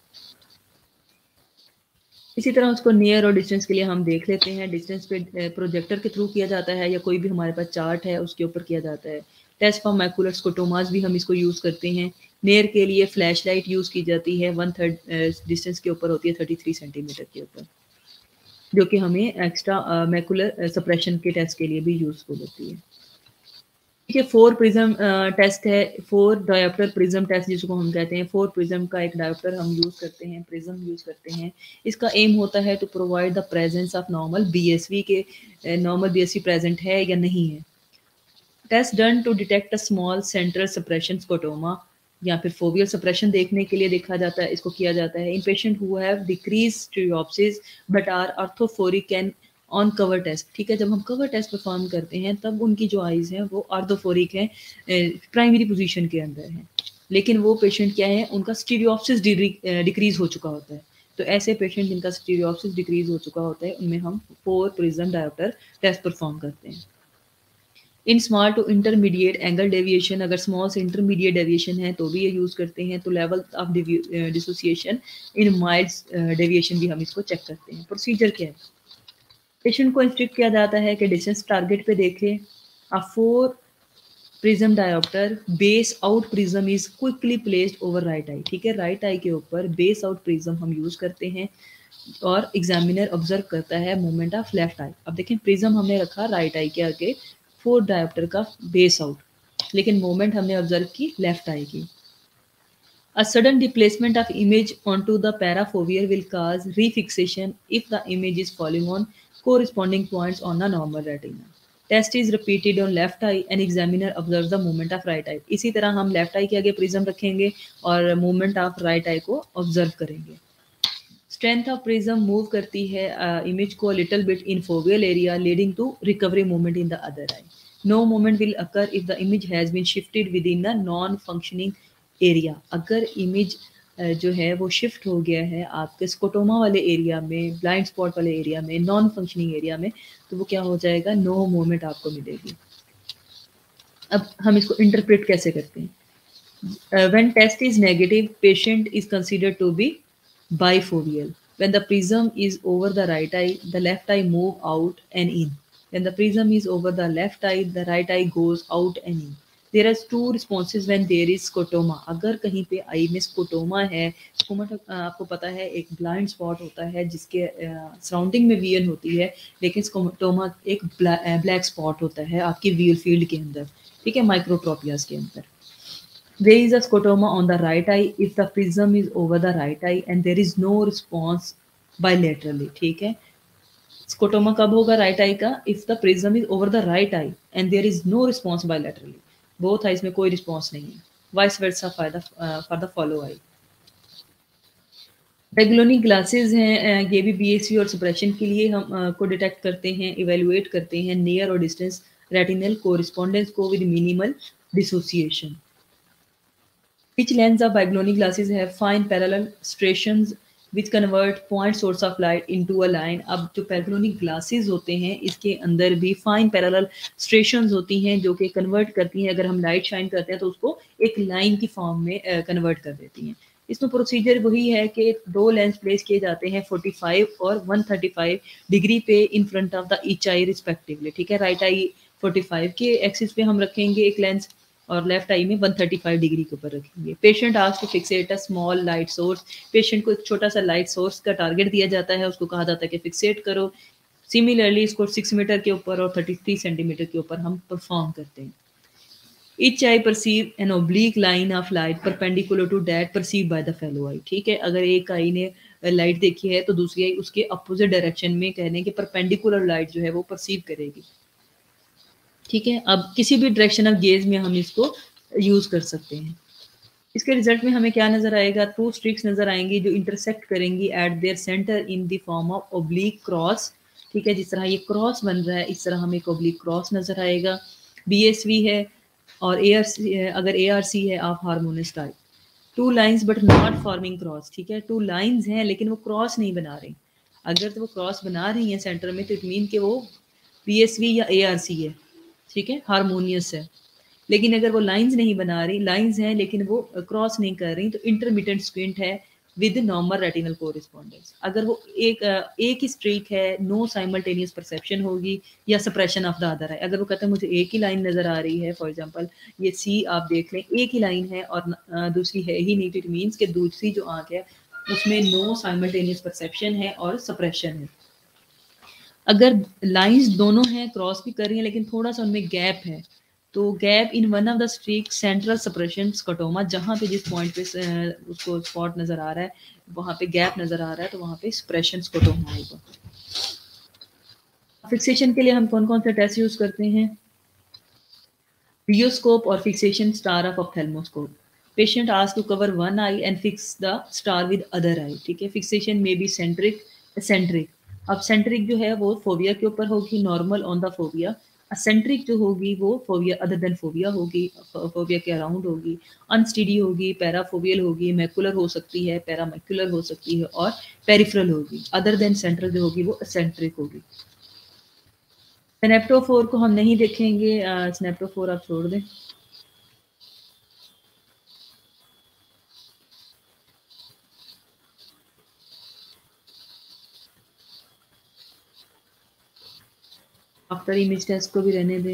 इसी तरह उसको नियर और डिस्टेंस के लिए हम देख लेते हैं। डिस्टेंस पे प्रोजेक्टर के थ्रू किया जाता है या कोई भी हमारे पास चार्ट है उसके ऊपर किया जाता है। टेस्ट फॉर मैकुलर स्कोटोमास भी हम इसको यूज़ करते हैं। नियर के लिए फ्लैश लाइट यूज़ की जाती है, 1/3 डिस्टेंस के ऊपर होती है, 33 सेंटीमीटर के ऊपर, जो कि हमें एक्स्ट्रा मैकुलर सप्रेशन के टेस्ट के लिए भी यूज़फुल होती है। देखिए 4 प्रिज्म टेस्ट है, 4 डायोप्टर प्रिज्म टेस्ट जिसको हम कहते हैं। 4 प्रिज्म का एक डायोप्टर हम यूज़ करते हैं, प्रिज्म यूज़ करते हैं। इसका एम होता है to provide the presence of normal BSV के नॉर्मल बीएसवी प्रेजेंट है या नहीं है। Test done to detect a small central suppression scotoma या फिर फोवियल सप्रेशन देखने के लिए देखा जाता है, इसको किया जाता है। In patient who have decrease stereopsis but are orthophoric and on cover test. ठीक है, जब हम कवर टेस्ट परफॉर्म करते हैं तब उनकी जो आइज़ हैं वो ऑर्थोफोरिक हैं, प्राइमरी पोजीशन के अंदर हैं, लेकिन वो पेशेंट क्या है, उनका स्टीरियोप्सिस डिक्रीज हो चुका होता है। तो ऐसे पेशेंट जिनका स्टीरियोप्सिस डिक्रीज हो चुका होता है उनमें हम 4 प्रिज्म डायोप्टर टेस्ट परफॉर्म करते हैं। In small to intermediate angle deviation, अगर स्मॉल से इंटरमीडिएट डेविएशन है तो भी ये यूज़ करते हैं। तो level of dissociation in mild deviation भी हम इसको चेक करते हैं। प्रोसीजर क्या है, पेशेंट को इंस्ट्रक्ट किया जाता है कि डिस्टेंस टारगेट पे देखें। A 4 prism diopter base out prism is quickly placed over right eye. ठीक है, राइट आई के ऊपर बेस आउट प्रिज्म हम यूज़ करते हैं और एग्जामिनर ऑब्जर्व करता है मूवमेंट ऑफ लेफ्ट आई। अब देखें, प्रिज्म हमने रखा राइट आई के आगे, 4 डायोप्टर का बेस आउट, लेकिन मूवमेंट हमने ऑब्जर्व की लेफ्ट आई की। A sudden displacement of image onto the parafoveal will cause refixation if the image is falling on corresponding points on the normal retina. Test is repeated on left eye and examiner observes the movement of right eye. इसी तरह हम left आई के आगे prism रखेंगे और movement of right eye को observe करेंगे। Strength of prism move करती है इमेज को little bit in foveal area leading to recovery movement in the other eye. No movement will occur if the image has been shifted within the non functioning area. अगर image जो है वो shift हो गया है आपके scotoma वाले area में, ब्लाइंड स्पॉट वाले एरिया में, नॉन फंक्शनिंग एरिया में, तो वो क्या हो जाएगा, नो मूवमेंट आपको मिलेगी। अब हम इसको इंटरप्रेट कैसे करते हैं। When test is negative patient is considered to be bifoveal. When the prism is over the right eye, the left eye move out and in. When the prism is over the left eye, the right eye goes out and in. There are two responses when there is scotoma. अगर कहीं पे आई में scotoma है, स्कोमा आपको पता है एक blind spot होता है जिसके सराउंडिंग में वियन होती है, लेकिन स्कोटोमा एक ब्लैक स्पॉट होता है आपकी वियल फील्ड के अंदर, ठीक है, माइक्रोट्रोपियाज के अंदर। There is a scotoma on the right eye if the prism is over the right eye and there is no response bilaterally. ठीक है, स्कोटोमा कब होगा राइट आई का, if the prism is over the right eye and there is no response bilaterally, both eyes में कोई response नहीं है। Vice versa for the fellow eye. Bagolini glasses हैं, ये भी बीएसवी और सप्रेशन के लिए हम को डिटेक्ट करते हैं, इवेलुएट करते हैं नियर और डिस्टेंस रेटिनल कोरिस्पोंडेंस को with minimal dissociation. Which lens of Baglioni glasses have fine parallel striations which convert point source of light into a line। अब जो Baglioni glasses होते हैं इसके अंदर भी fine parallel striations होती हैं जो कि कन्वर्ट करती हैं, अगर हम लाइट शाइन करते हैं तो उसको एक लाइन की फॉर्म में कन्वर्ट कर देती हैं। इसमें प्रोसीजर वही है कि 2 लेंस प्लेस किए जाते हैं 45 और 135 डिग्री पे in front of the each eye respectively. ठीक है, राइट आई 45 के एक्सिस पे हम रखेंगे एक लेंस और लेफ्ट आई में 135 डिग्री के ऊपर रखेंगे। Patient asked to fixate a small light source. पेशेंट को एक छोटा सा लाइट सोर्स का टारगेट दिया जाता है, उसको कहा जाता है कि फिक्सेट करो। सिमिलरली इसको 6 मीटर के ऊपर और 33 सेंटीमीटर के ऊपर हम परफॉर्म करते हैं। Each eye perceive an oblique line of light perpendicular to that perceived by the fellow eye। ठीक है, अगर एक आई ने लाइट देखी है तो दूसरी आई उसके अपोजिट डायरेक्शन में कहने के परपेंडिकुलर लाइट जो है वो परसीव करेगी। ठीक है, अब किसी भी डायरेक्शन ऑफ गेज में हम इसको यूज कर सकते हैं। इसके रिजल्ट में हमें क्या नजर आएगा, 2 स्ट्रिक्स नजर आएंगी जो इंटरसेक्ट करेंगी at their centre in the form of oblique cross. ठीक है, जिस तरह ये क्रॉस बन रहा है इस तरह हमें एक ओब्लिक क्रॉस नजर आएगा। BSV है और ARC, अगर ARC है आप harmonious type. 2 lines but not forming cross. ठीक है, 2 लाइंस हैं लेकिन वो क्रॉस नहीं बना रही। अगर तो वो क्रॉस बना रही हैं सेंटर में तो इट मीन कि वो BSV या ARC है। ठीक है, हारमोनियस है। लेकिन अगर वो लाइंस नहीं बना रही, लाइंस हैं लेकिन वो क्रॉस नहीं कर रही, तो इंटरमिटेंट स्क्विंट है विद नॉर्मल रेटिनल कोरिस्पोंडेंस। अगर वो एक ही स्ट्रीक है, नो साइमल्टेनियस परसेप्शन होगी या सप्रेशन ऑफ द अदर है। अगर वो कहते हैं मुझे एक ही लाइन नजर आ रही है, फॉर एग्जांपल ये सी आप देख लें एक ही लाइन है और दूसरी है ही नहीं, तो इट मीन्स कि दूसरी जो आंख है उसमें नो साइमल्टेनियस परसेप्शन है और सप्रेशन है। अगर लाइंस दोनों हैं, क्रॉस भी कर रही हैं लेकिन थोड़ा सा उनमें गैप है, तो gap in one of the streak central suppression scotoma, जहाँ पे जिस पॉइंट पे उसको स्पॉट नजर आ रहा है वहां पे गैप नजर आ रहा है, तो वहां पे सप्रेशन स्कोटोमा आएगा। फिक्सेशन के लिए हम कौन कौन से टेस्ट यूज करते हैं, रियोस्कोप और fixation star of ophthalmoscope. Patient asked to cover one eye and fix the star with other eye. ठीक है, फिक्सेशन में बी सेंट्रिक, एसेंट्रिक। अब सेंट्रिक जो है वो फोबिया के ऊपर होगी, normal on the fovea. Eccentric जो होगी वो फोबिया अदर देन फोबिया होगी, फोबिया के अराउंड होगी। अनस्टीडी होगी, पैराफोबियल होगी, मैकुलर हो सकती है, पैरामैकुलर हो सकती है और पेरिफेरल होगी। अदर देन सेंट्रल जो होगी वो असेंट्रिक होगी। स्नेप्टोफोर को हम नहीं देखेंगे, स्नेप्टोफोर आप छोड़ दें। आफ्टर इमेज टेस्ट को भी रहने दें।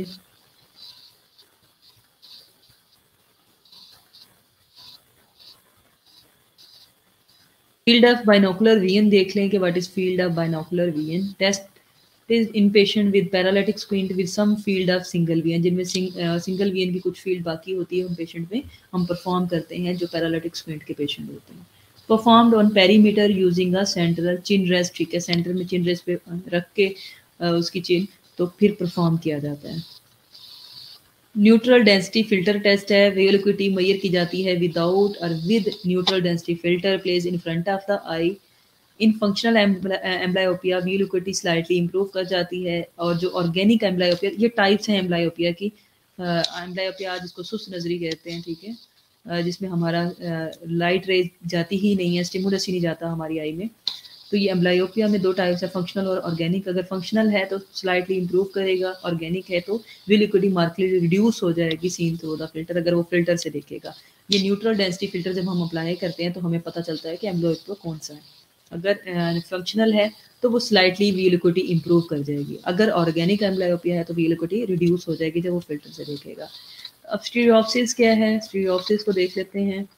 फील्ड ऑफ बाइनोकुलर विजन देख लें कि what is field of binocular vision. Test is in patient with paralytic squint with some field of single vision, जिनमें सिंगल विजन की कुछ फील्ड बाकी होती है उन पेशेंट में हम परफॉर्म करते हैं जो पैरालिटिक स्क्विंट के पेशेंट होते हैं। Performed on perimeter using a central chin rest. ठीक है, सेंटर में चिन रेस्ट पे रख के उसकी चिन तो फिर परफॉर्म किया जाता है। न्यूट्रल डेंसिटी फिल्टर टेस्ट है, वेलोक्यूटी मेजर की जाती है विदाउट और with neutral density filter place in front of the eye. In functional amblyopia velocity slightly improve कर जाती है। और जो ऑर्गेनिक एम्ब्लायोपिया, ये टाइप्स हैं एम्ब्लायोपिया की। एम्ब्लायोपिया जिसको सुस्त नजरी कहते हैं, ठीक है, जिसमें हमारा लाइट रेज जाती ही नहीं है, स्टिमुलस ही नहीं जाता हमारी आई में, तो ये एम्ब्लायोपिया में 2 टाइप्स है, फंक्शनल और ऑर्गेनिक। अगर फंक्शनल है तो स्लाइटली इंप्रूव करेगा, ऑर्गेनिक है तो विलिक्विडी मार्केटली रिड्यूस हो जाएगी सीन थ्रू द फिल्टर, अगर वो फिल्टर से देखेगा। ये न्यूट्रल डेंसिटी फिल्टर जब हम अप्लाई करते हैं तो हमें पता चलता है कि एम्ब्लायोपिया कौन सा है। अगर फंक्शनल है तो वो स्लाइटली विलिक्विडी इंप्रूव कर जाएगी, अगर ऑर्गेनिक एम्ब्लायोपिया है तो विलिक्विडी रिड्यूस हो जाएगी जब वो फिल्टर से देखेगा। अब स्टीरियोप्सिस क्या है, स्टीरियोप्सिस को देख लेते हैं।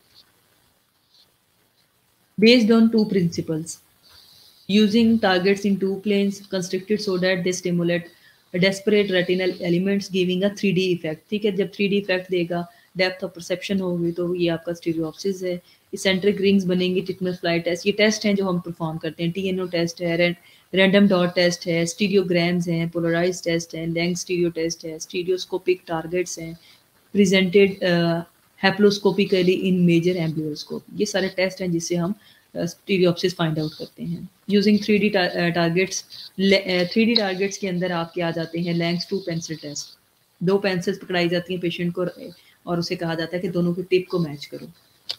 Based on 2 principles, using targets in 2 planes constructed so that they stimulate desperate retinal elements giving a 3D effect। ठीक है, जब 3D इफेक्ट देगा, डेप्थ ऑफ परसेप्शन होगी, तो ये आपका स्टीरियोप्सिस है। इसेंट्रिक रिंग्स बनेंगी, टिटमस फ्लाई टेस्ट, ये टेस्ट हैं जो हम परफॉर्म करते हैं। TNO टेस्ट है, रैंडम डॉट टेस्ट है, स्टीरियोग्राम्स हैं, पोलराइज टेस्ट है, लेंथ स्टीरियो टेस्ट है, स्टीरियोस्कोपिक टारगेट्स हैं presented haploscopically in major amblyoscope. ये सारे टेस्ट हैं जिससे हम स्टीरियोप्सिस फाइंड आउट करते हैं using 3D targets. 3D targets के अंदर आपके आ जाते हैं लैंग्स 2 पेंसिल टेस्ट। 2 पेंसिल्स पकड़ाई जाती हैं पेशेंट को और उसे कहा जाता है कि दोनों की टिप को मैच करो।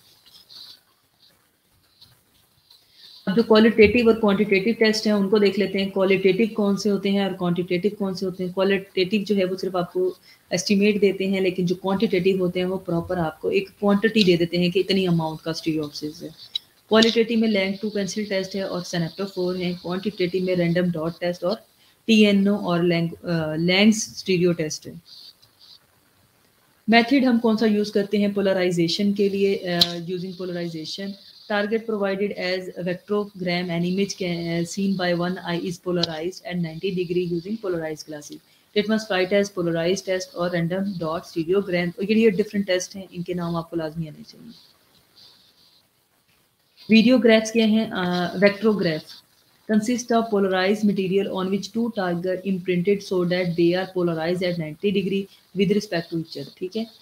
अब जो क्वालिटेटिव और क्वांटिटेटिव टेस्ट हैं उनको देख लेते हैं। क्वालिटेटिव कौन से होते हैं और क्वांटिटेटिव कौन से होते हैं। क्वालिटेटिव जो है वो सिर्फ आपको एस्टिमेट देते हैं, लेकिन जो क्वांटिटेटिव होते हैं वो प्रॉपर आपको एक क्वांटिटी दे देते हैं कि इतनी अमाउंट का स्टीरियोप्सिस है। क्वालिटेटिव में लैंग 2 पेंसिल टेस्ट है और सेनेप्टोफोर है। क्वांटिटेटिव में रैंडम डॉट टेस्ट और TNO और लैंग्स स्टीरियो टेस्ट है। मेथड हम कौन सा यूज करते हैं पोलराइजेशन के लिए, using polarization target provided as a vectogram, an image seen by one eye is polarized at 90 degree using polarized glasses. Litmus fly test, polarized test और random dot stereogram, ये different test हैं, इनके नाम आपको लाजमी आने चाहिए। वीडियोग्राफ्स क्या हैं, वेक्ट्रोग्राफ consist of polarized material on which 2 targets imprinted so that they are polarized at 90 degree with respect to each other। ठीक है,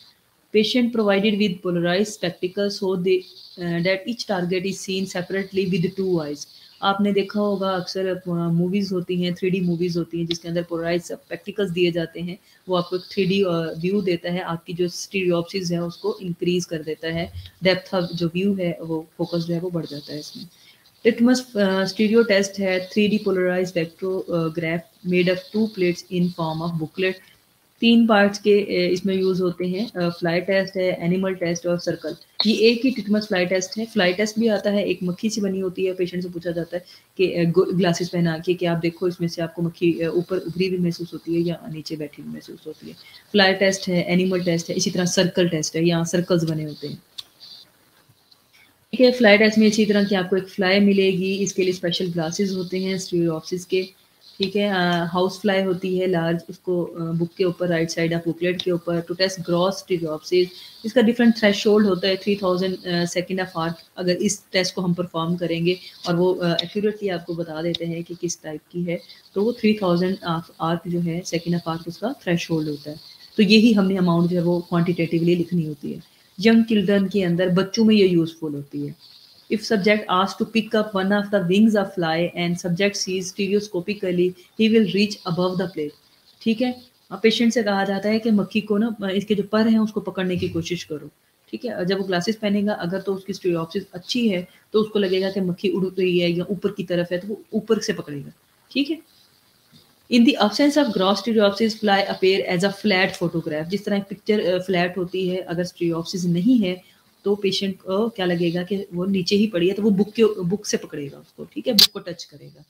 Patient provided with polarized spectacles so they that each target is seen separately with two eyes. आपने देखा होगा अक्सर movies होती हैं, 3D movies होती हैं जिसके अंदर पोलराइज स्पेक्टिकल्स दिए जाते हैं, वो आपको एक 3D व्यू देता है, आपकी जो स्टीरियोप्सिस है उसको इंक्रीज कर देता है, डेप्थ ऑफ जो व्यू है वो फोकस जो है वो बढ़ जाता है इसमें। लिटमस स्टीरियो टेस्ट है 3D polarize spectrograph made of 2 plates in form of booklet. 3 parts के इसमें यूज होते हैं, फ्लाई टेस्ट है, एनिमल टेस्ट और सर्कल। ये एक ही टिटमस फ्लाई टेस्ट है। फ्लाई टेस्ट भी आता है, एक मक्खी से बनी होती है, पेशेंट से पूछा जाता है कि ग्लासेस पहना के कि आप देखो इसमें से आपको मक्खी ऊपर उभरी हुई महसूस होती है या नीचे बैठी हुई महसूस होती है। फ्लाई टेस्ट है, एनिमल टेस्ट है, इसी तरह सर्कल टेस्ट है, यहाँ सर्कल्स बने होते हैं। ठीक है, फ्लाई टेस्ट में इसी तरह की आपको एक फ्लाई मिलेगी, इसके लिए स्पेशल ग्लासेस होते हैं स्टीरियोप्सिस के। ठीक है, हाउस फ्लाई होती है लार्ज, उसको बुक के ऊपर राइट साइड ऑफ बुकलेट के ऊपर टू टेस्ट ग्रॉस स्टीरियोप्सिस। इसका डिफरेंट थ्रेशोल्ड होता है 3000 सेकेंड ऑफ आर्क। अगर इस टेस्ट को हम परफॉर्म करेंगे और वो एक्यूरेटली आपको बता देते हैं कि किस टाइप की है, तो वो 3000 आर्क जो है सेकेंड ऑफ आर्क उसका थ्रेशोल्ड होता है। तो यही हमने अमाउंट जो है वो क्वान्टिटेटिवली लिखनी होती है। यंग चिल्ड्रन के अंदर, बच्चों में ये यूजफुल होती है। If subject asked to pick up one of the wings of fly and subject sees stereoscopically, he will reach above the plate. ठीक है, अब पेशेंट से कहा जाता है कि मक्खी को ना इसके जो पर हैं उसको पकड़ने की कोशिश करो। ठीक है, जब वो ग्लासेस पहनेगा अगर तो उसकी स्टीरियोप्सिस अच्छी है तो उसको लगेगा कि मक्खी उड़ रही है या ऊपर की तरफ है तो वो ऊपर से पकड़ेगा। ठीक है, in the absence of gross stereopsis fly appear as a flat photograph। जिस तरह पिक्चर फ्लैट होती है, अगर स्टीरियोप्सिस नहीं है तो पेशेंट को क्या लगेगा कि वो नीचे ही पड़ी है, तो वो बुक से पकड़ेगा उसको। ठीक है, बुक को टच करेगा।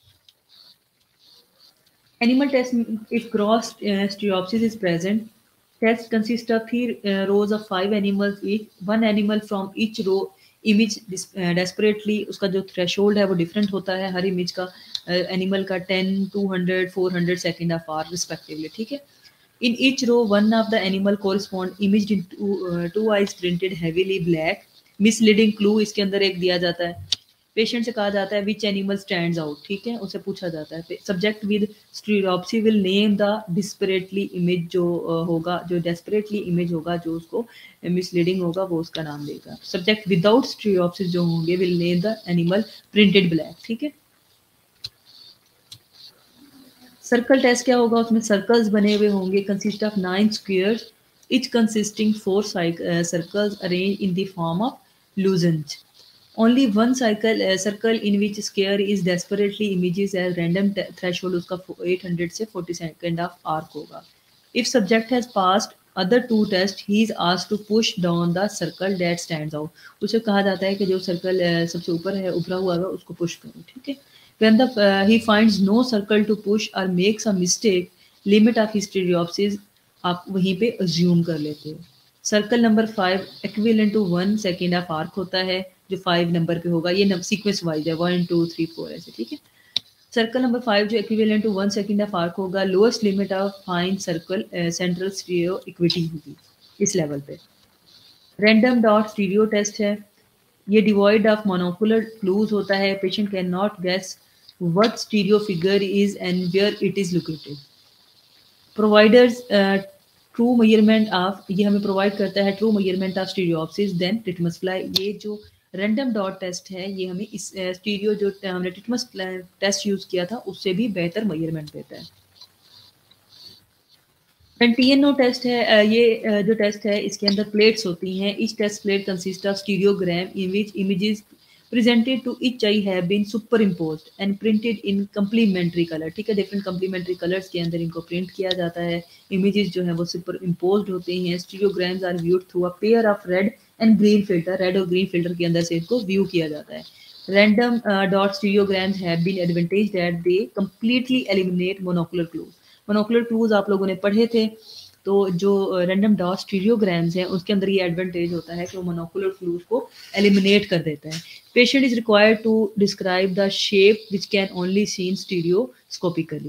Animal test, if gross stereopsis is present, test consist of 3 rows of 5 animals each, one animal from each row image disparately. उसका जो थ्रेशोल्ड है वो डिफरेंट होता है हर इमेज का, एनिमल का 10, 200, 400 सेकेंड ऑफ आर रिस्पेक्टिवली। ठीक है, in each row one of the animal correspond image in two eyes printed heavily black. Misleading clue इसके अंदर एक दिया जाता है। पेशेंट से कहा जाता है विच एनिमल स्टैंड्स आउट। ठीक है, उससे पूछा जाता है। Subject with stereopsis will name the disparately image, जो होगा, जो डेस्परेटली इमेज होगा, जो उसको मिसलीडिंग होगा, वो उसका नाम देगा। सब्जेक्ट विदाउट स्टीरियोप्सिस जो होंगे will name the animal printed black. ठीक है, सर्कल टेस्ट क्या होगा, उसमें सर्कल्स बने हुए होंगे, consist of 9 squares, each consisting 4 circles arranged in the form of lozenges. Only one circle in which square is desperately images as random threshold उसका 800 से 40 second of arc होगा। If subject has passed other 2 tests, he is asked to push down the circle that stands out। उसे कहा जाता है कि जो circle सबसे ऊपर है, उभरा हुआ है, उसको पुश करो। ठीक है, when he finds no circle to push or makes a mistake, limit of his stereopsis आप वहीं पे अज्यूम कर लेते हो। Circle number 5 equivalent to 1 second of arc होता है, जो 5 नंबर पे होगा। ये सीक्वेंस वाइज है, 1 2 3 4 ऐसे। ठीक है, सर्कल नंबर 5 जो equivalent to 1 second of arc होगा, lowest limit of fine circle central stereo acuity होगी इस लेवल पे। रैंडम डॉट स्टीरियो टेस्ट है, ये डिवॉइड ऑफ मोनोकुलर क्लूज होता है। Patient can not guess what stereo figure is and where it is located. Providers true measurement of, ये हमें provide करता है true measurement of stereopsis then Titmus fly. ये जो रैंडम डॉट टेस्ट है ये हमें इस स्टीरियो जो हमने टिटमस टेस्ट यूज किया था उससे भी बेहतर मेजरमेंट देता है। टीएनओ टेस्ट है, ये जो टेस्ट है इसके अंदर प्लेट्स होती हैं। Each test plate consist of stereogram in which images presented to each eye have been superimposed and printed in complementary color। ठीक है, डिफरेंट complementary colors के अंदर इनको प्रिंट किया जाता है। इमेजेस जो है वो सुपर इम्पोज होते हैं। Stereograms are viewed through a pair of red and green filter. Red और ग्रीन फिल्टर के अंदर से इसको व्यू किया जाता है। Random dot stereograms have been advantage that they completely eliminate monocular clues. Monocular clues आप लोगों ने पढ़े थे, तो जो रैंडम डॉट स्टीरियोग्राम्स हैं उसके अंदर ये एडवांटेज होता है कि वो मोनोकुलर क्लूज को एलिमिनेट कर देता है। Patient is required to describe the shape which can only seen stereoscopically.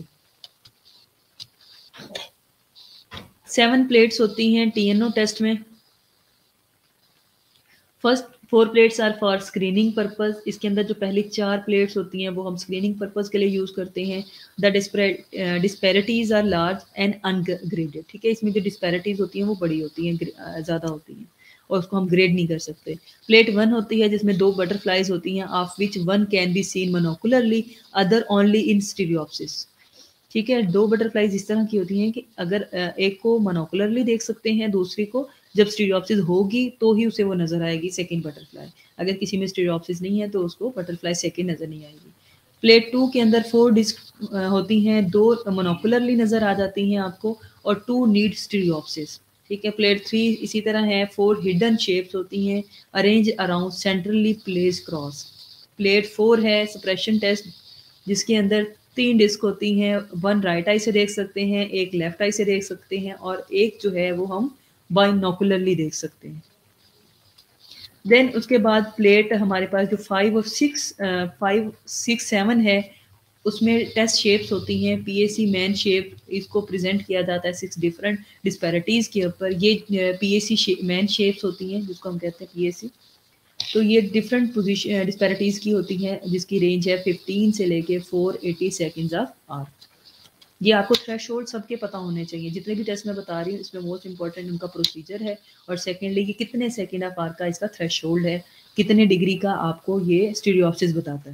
7 plates होती हैं टीएनओ टेस्ट में। First 4 plates are for screening purpose. इसके अंदर जो पहली 4 प्लेट्स होती हैं वो हम स्क्रीनिंग पर्पस के लिए यूज़ करते हैं। The disparities are large and ungraded. ठीक है, इसमें जो डिस्पैरिटीज़ होती हैं वो बड़ी होती हैं, ज़्यादा होती हैं और उसको हम ग्रेड नहीं कर सकते। प्लेट 1 होती है जिसमें 2 बटरफ्लाइज होती हैं, of which one can be seen monocularly, other only in stereopsis. ठीक है, 2 बटरफ्लाइज इस तरह की होती हैं कि अगर एक को मोनोकुलरली देख सकते हैं, दूसरी को जब स्टीरियोप्सिस होगी तो ही उसे वो नज़र आएगी सेकंड बटरफ्लाई। अगर किसी में स्टीरियोप्सिस नहीं है तो उसको बटरफ्लाई सेकंड नज़र नहीं आएगी। प्लेट 2 के अंदर 4 डिस्क होती हैं, 2 मोनोकुलरली नज़र आ जाती हैं आपको और 2 नीड स्टीरियोप्सिस। ठीक है, प्लेट 3 इसी तरह है, 4 हिडन शेप्स होती हैं, arrange around centrally place cross. Plate 4 है सप्रेशन टेस्ट, जिसके अंदर 3 डिस्क होती हैं, 1 राइट आई से देख सकते हैं, एक लेफ्ट आई से देख सकते हैं और एक जो है वो हम बाइनोकुलरली देख सकते हैं। देन उसके बाद प्लेट हमारे पास जो 5 और 6 5 6 7 है, उसमें टेस्ट शेप्स होती हैं। पीएसी मैन शेप इसको प्रेजेंट किया जाता है 6 डिफरेंट डिस्पैरिटीज़ के ऊपर। ये पीएसी मैन शेप्स होती हैं जिसको हम कहते हैं पीएसी। तो ये डिफरेंट पोजीशन डिस्पैरिटीज़ की होती हैं जिसकी रेंज है 15 से लेके 480 सेकंड्स ऑफ आर। ये आपको थ्रेशोल्ड सबके पता होने चाहिए, जितने भी टेस्ट मैं बता रही हूँ इसमें मोस्ट इंपॉर्टेंट उनका प्रोसीजर है और सेकेंडली कि कितने सेकंड ऑफ आर का इसका थ्रेशोल्ड है, कितने डिग्री का आपको ये स्टीरियोप्सिस बताता है।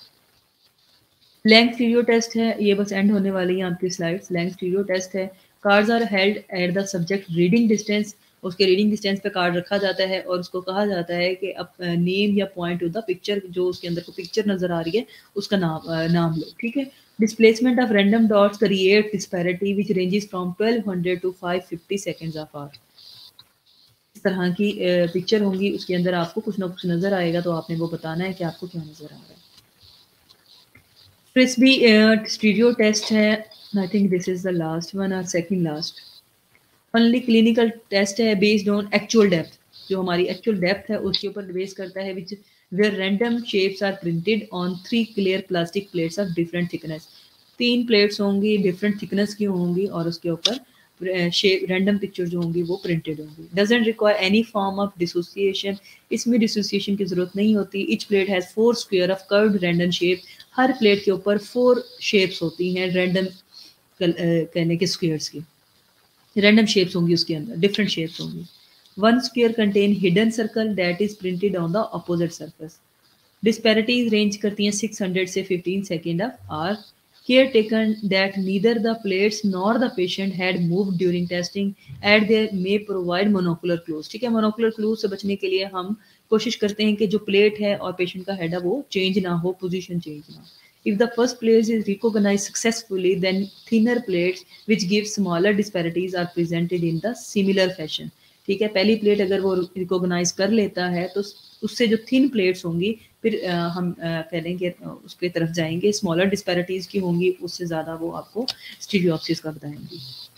लैंग स्टीरियो टेस्ट है, ये बस एंड होने वाली है आपकी स्लाइड्स। लैंग स्टीरियो टेस्ट है, cards are held at the subject reading distance. उसके रीडिंग डिस्टेंस पे कार्ड रखा जाता है और उसको कहा जाता है कि अब नेम या पॉइंट टू द पिक्चर, जो उसके अंदर को पिक्चर नजर आ रही है उसका नाम लो। ठीक है, displacement of random dots create disparity which ranges from 1200 to 550 seconds of arc. इस तरह की पिक्चर होंगी, उसके अंदर आपको कुछ ना कुछ नजर आएगा तो आपने वो बताना है कि आपको क्या नजर आ रहा है। फ्रिस्बी स्टीरियो टेस्ट है, I think this is the last one और second last. Only clinical test है बेस्ड ऑन एक्चुअल डेप्थ, जो हमारी एक्चुअल डेप्थ है उसके ऊपर बेस करता है, which where random shapes are printed on 3 clear plastic plates of different thickness. 3 plates होंगी, डिफरेंट थिकनेस की होंगी और उसके ऊपर शेप रैंडम पिक्चर जो होंगी वो प्रिंटेड होंगी। Doesn't require any form of dissociation, इसमें डिसोसिएशन की जरूरत नहीं होती। Each plate has 4 square of curved random shape, हर प्लेट के ऊपर 4 शेप्स होती हैं रैंडम कहने के स्क्वायर्स की, रैंडम शेप्स होंगी उसके अंदर, डिफरेंट शेप्स होंगी। One square contain hidden circle that is printed on the opposite surface. Disparities range करती हैं 600 से 15 second of arc. Care taken that neither the plates nor the patient had move during testing at there may provide monocular clues. ठीक है, monocular clues से बचने के लिए हम कोशिश करते हैं कि जो प्लेट है और पेशेंट का हेड है वो चेंज ना हो, पोजीशन चेंज ना हो। If the first place is recognized successfully, then thinner plates which give smaller disparities are presented in the similar fashion. ठीक है, पहली प्लेट अगर वो रिकॉग्नाइज कर लेता है तो उससे जो थिन प्लेट्स होंगी फिर हम कहेंगे उसके तरफ जाएंगे, स्मॉलर डिस्पैरिटीज की होंगी उससे ज़्यादा वो आपको स्टीरियोप्सिस का बताएंगी।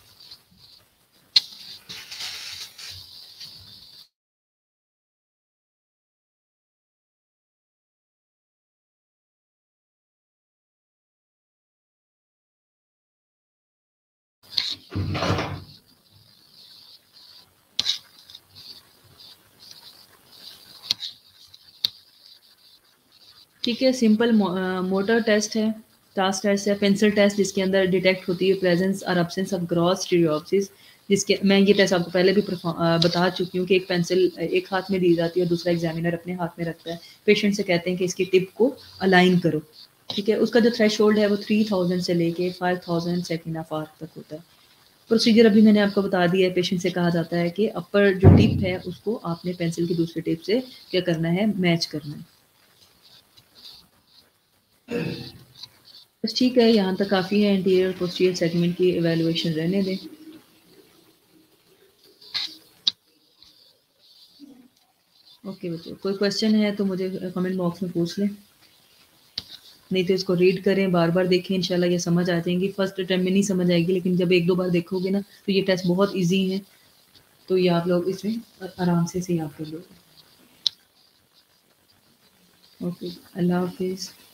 ठीक है, सिंपल मोटर टेस्ट है, टास्क टेस्ट है, पेंसिल टेस्ट जिसके अंदर डिटेक्ट होती है प्रेजेंस और एब्सेंस ऑफ ग्रॉस स्टीरियोप्सिस। जिसके मैं ये टेस्ट आपको पहले भी बता चुकी हूँ कि एक पेंसिल एक हाथ में दी जाती है और दूसरा एग्जामिनर अपने हाथ में रखता है, पेशेंट से कहते हैं कि इसकी टिप को अलाइन करो। ठीक है, उसका जो थ्रेशोल्ड है वो 3000 से लेके 5000 सेकेंड ऑफ आर तक होता है। प्रोसीजर अभी मैंने आपको बता दिया है। पेशेंट से कहा जाता है कि अपर जो टिप है उसको आपने पेंसिल की दूसरी टिप से क्या करना है, मैच करना है। बस ठीक है, यहाँ तक काफ़ी है। इंटीरियर पोस्टीरियर सेगमेंट की एवेलुएशन रहने दें। ओके बच्चों, कोई क्वेश्चन है तो मुझे कमेंट बॉक्स में पूछ लें, नहीं तो इसको रीड करें, बार बार देखें, इंशाल्लाह ये समझ आ जाएंगी। फर्स्ट अटेम्प्ट में नहीं समझ आएगी लेकिन जब एक दो बार देखोगे ना तो ये टेस्ट बहुत ईजी है, तो ये आप लोग इसमें आराम से याद कर लोगे। ओके, अल्लाह हाफिज़।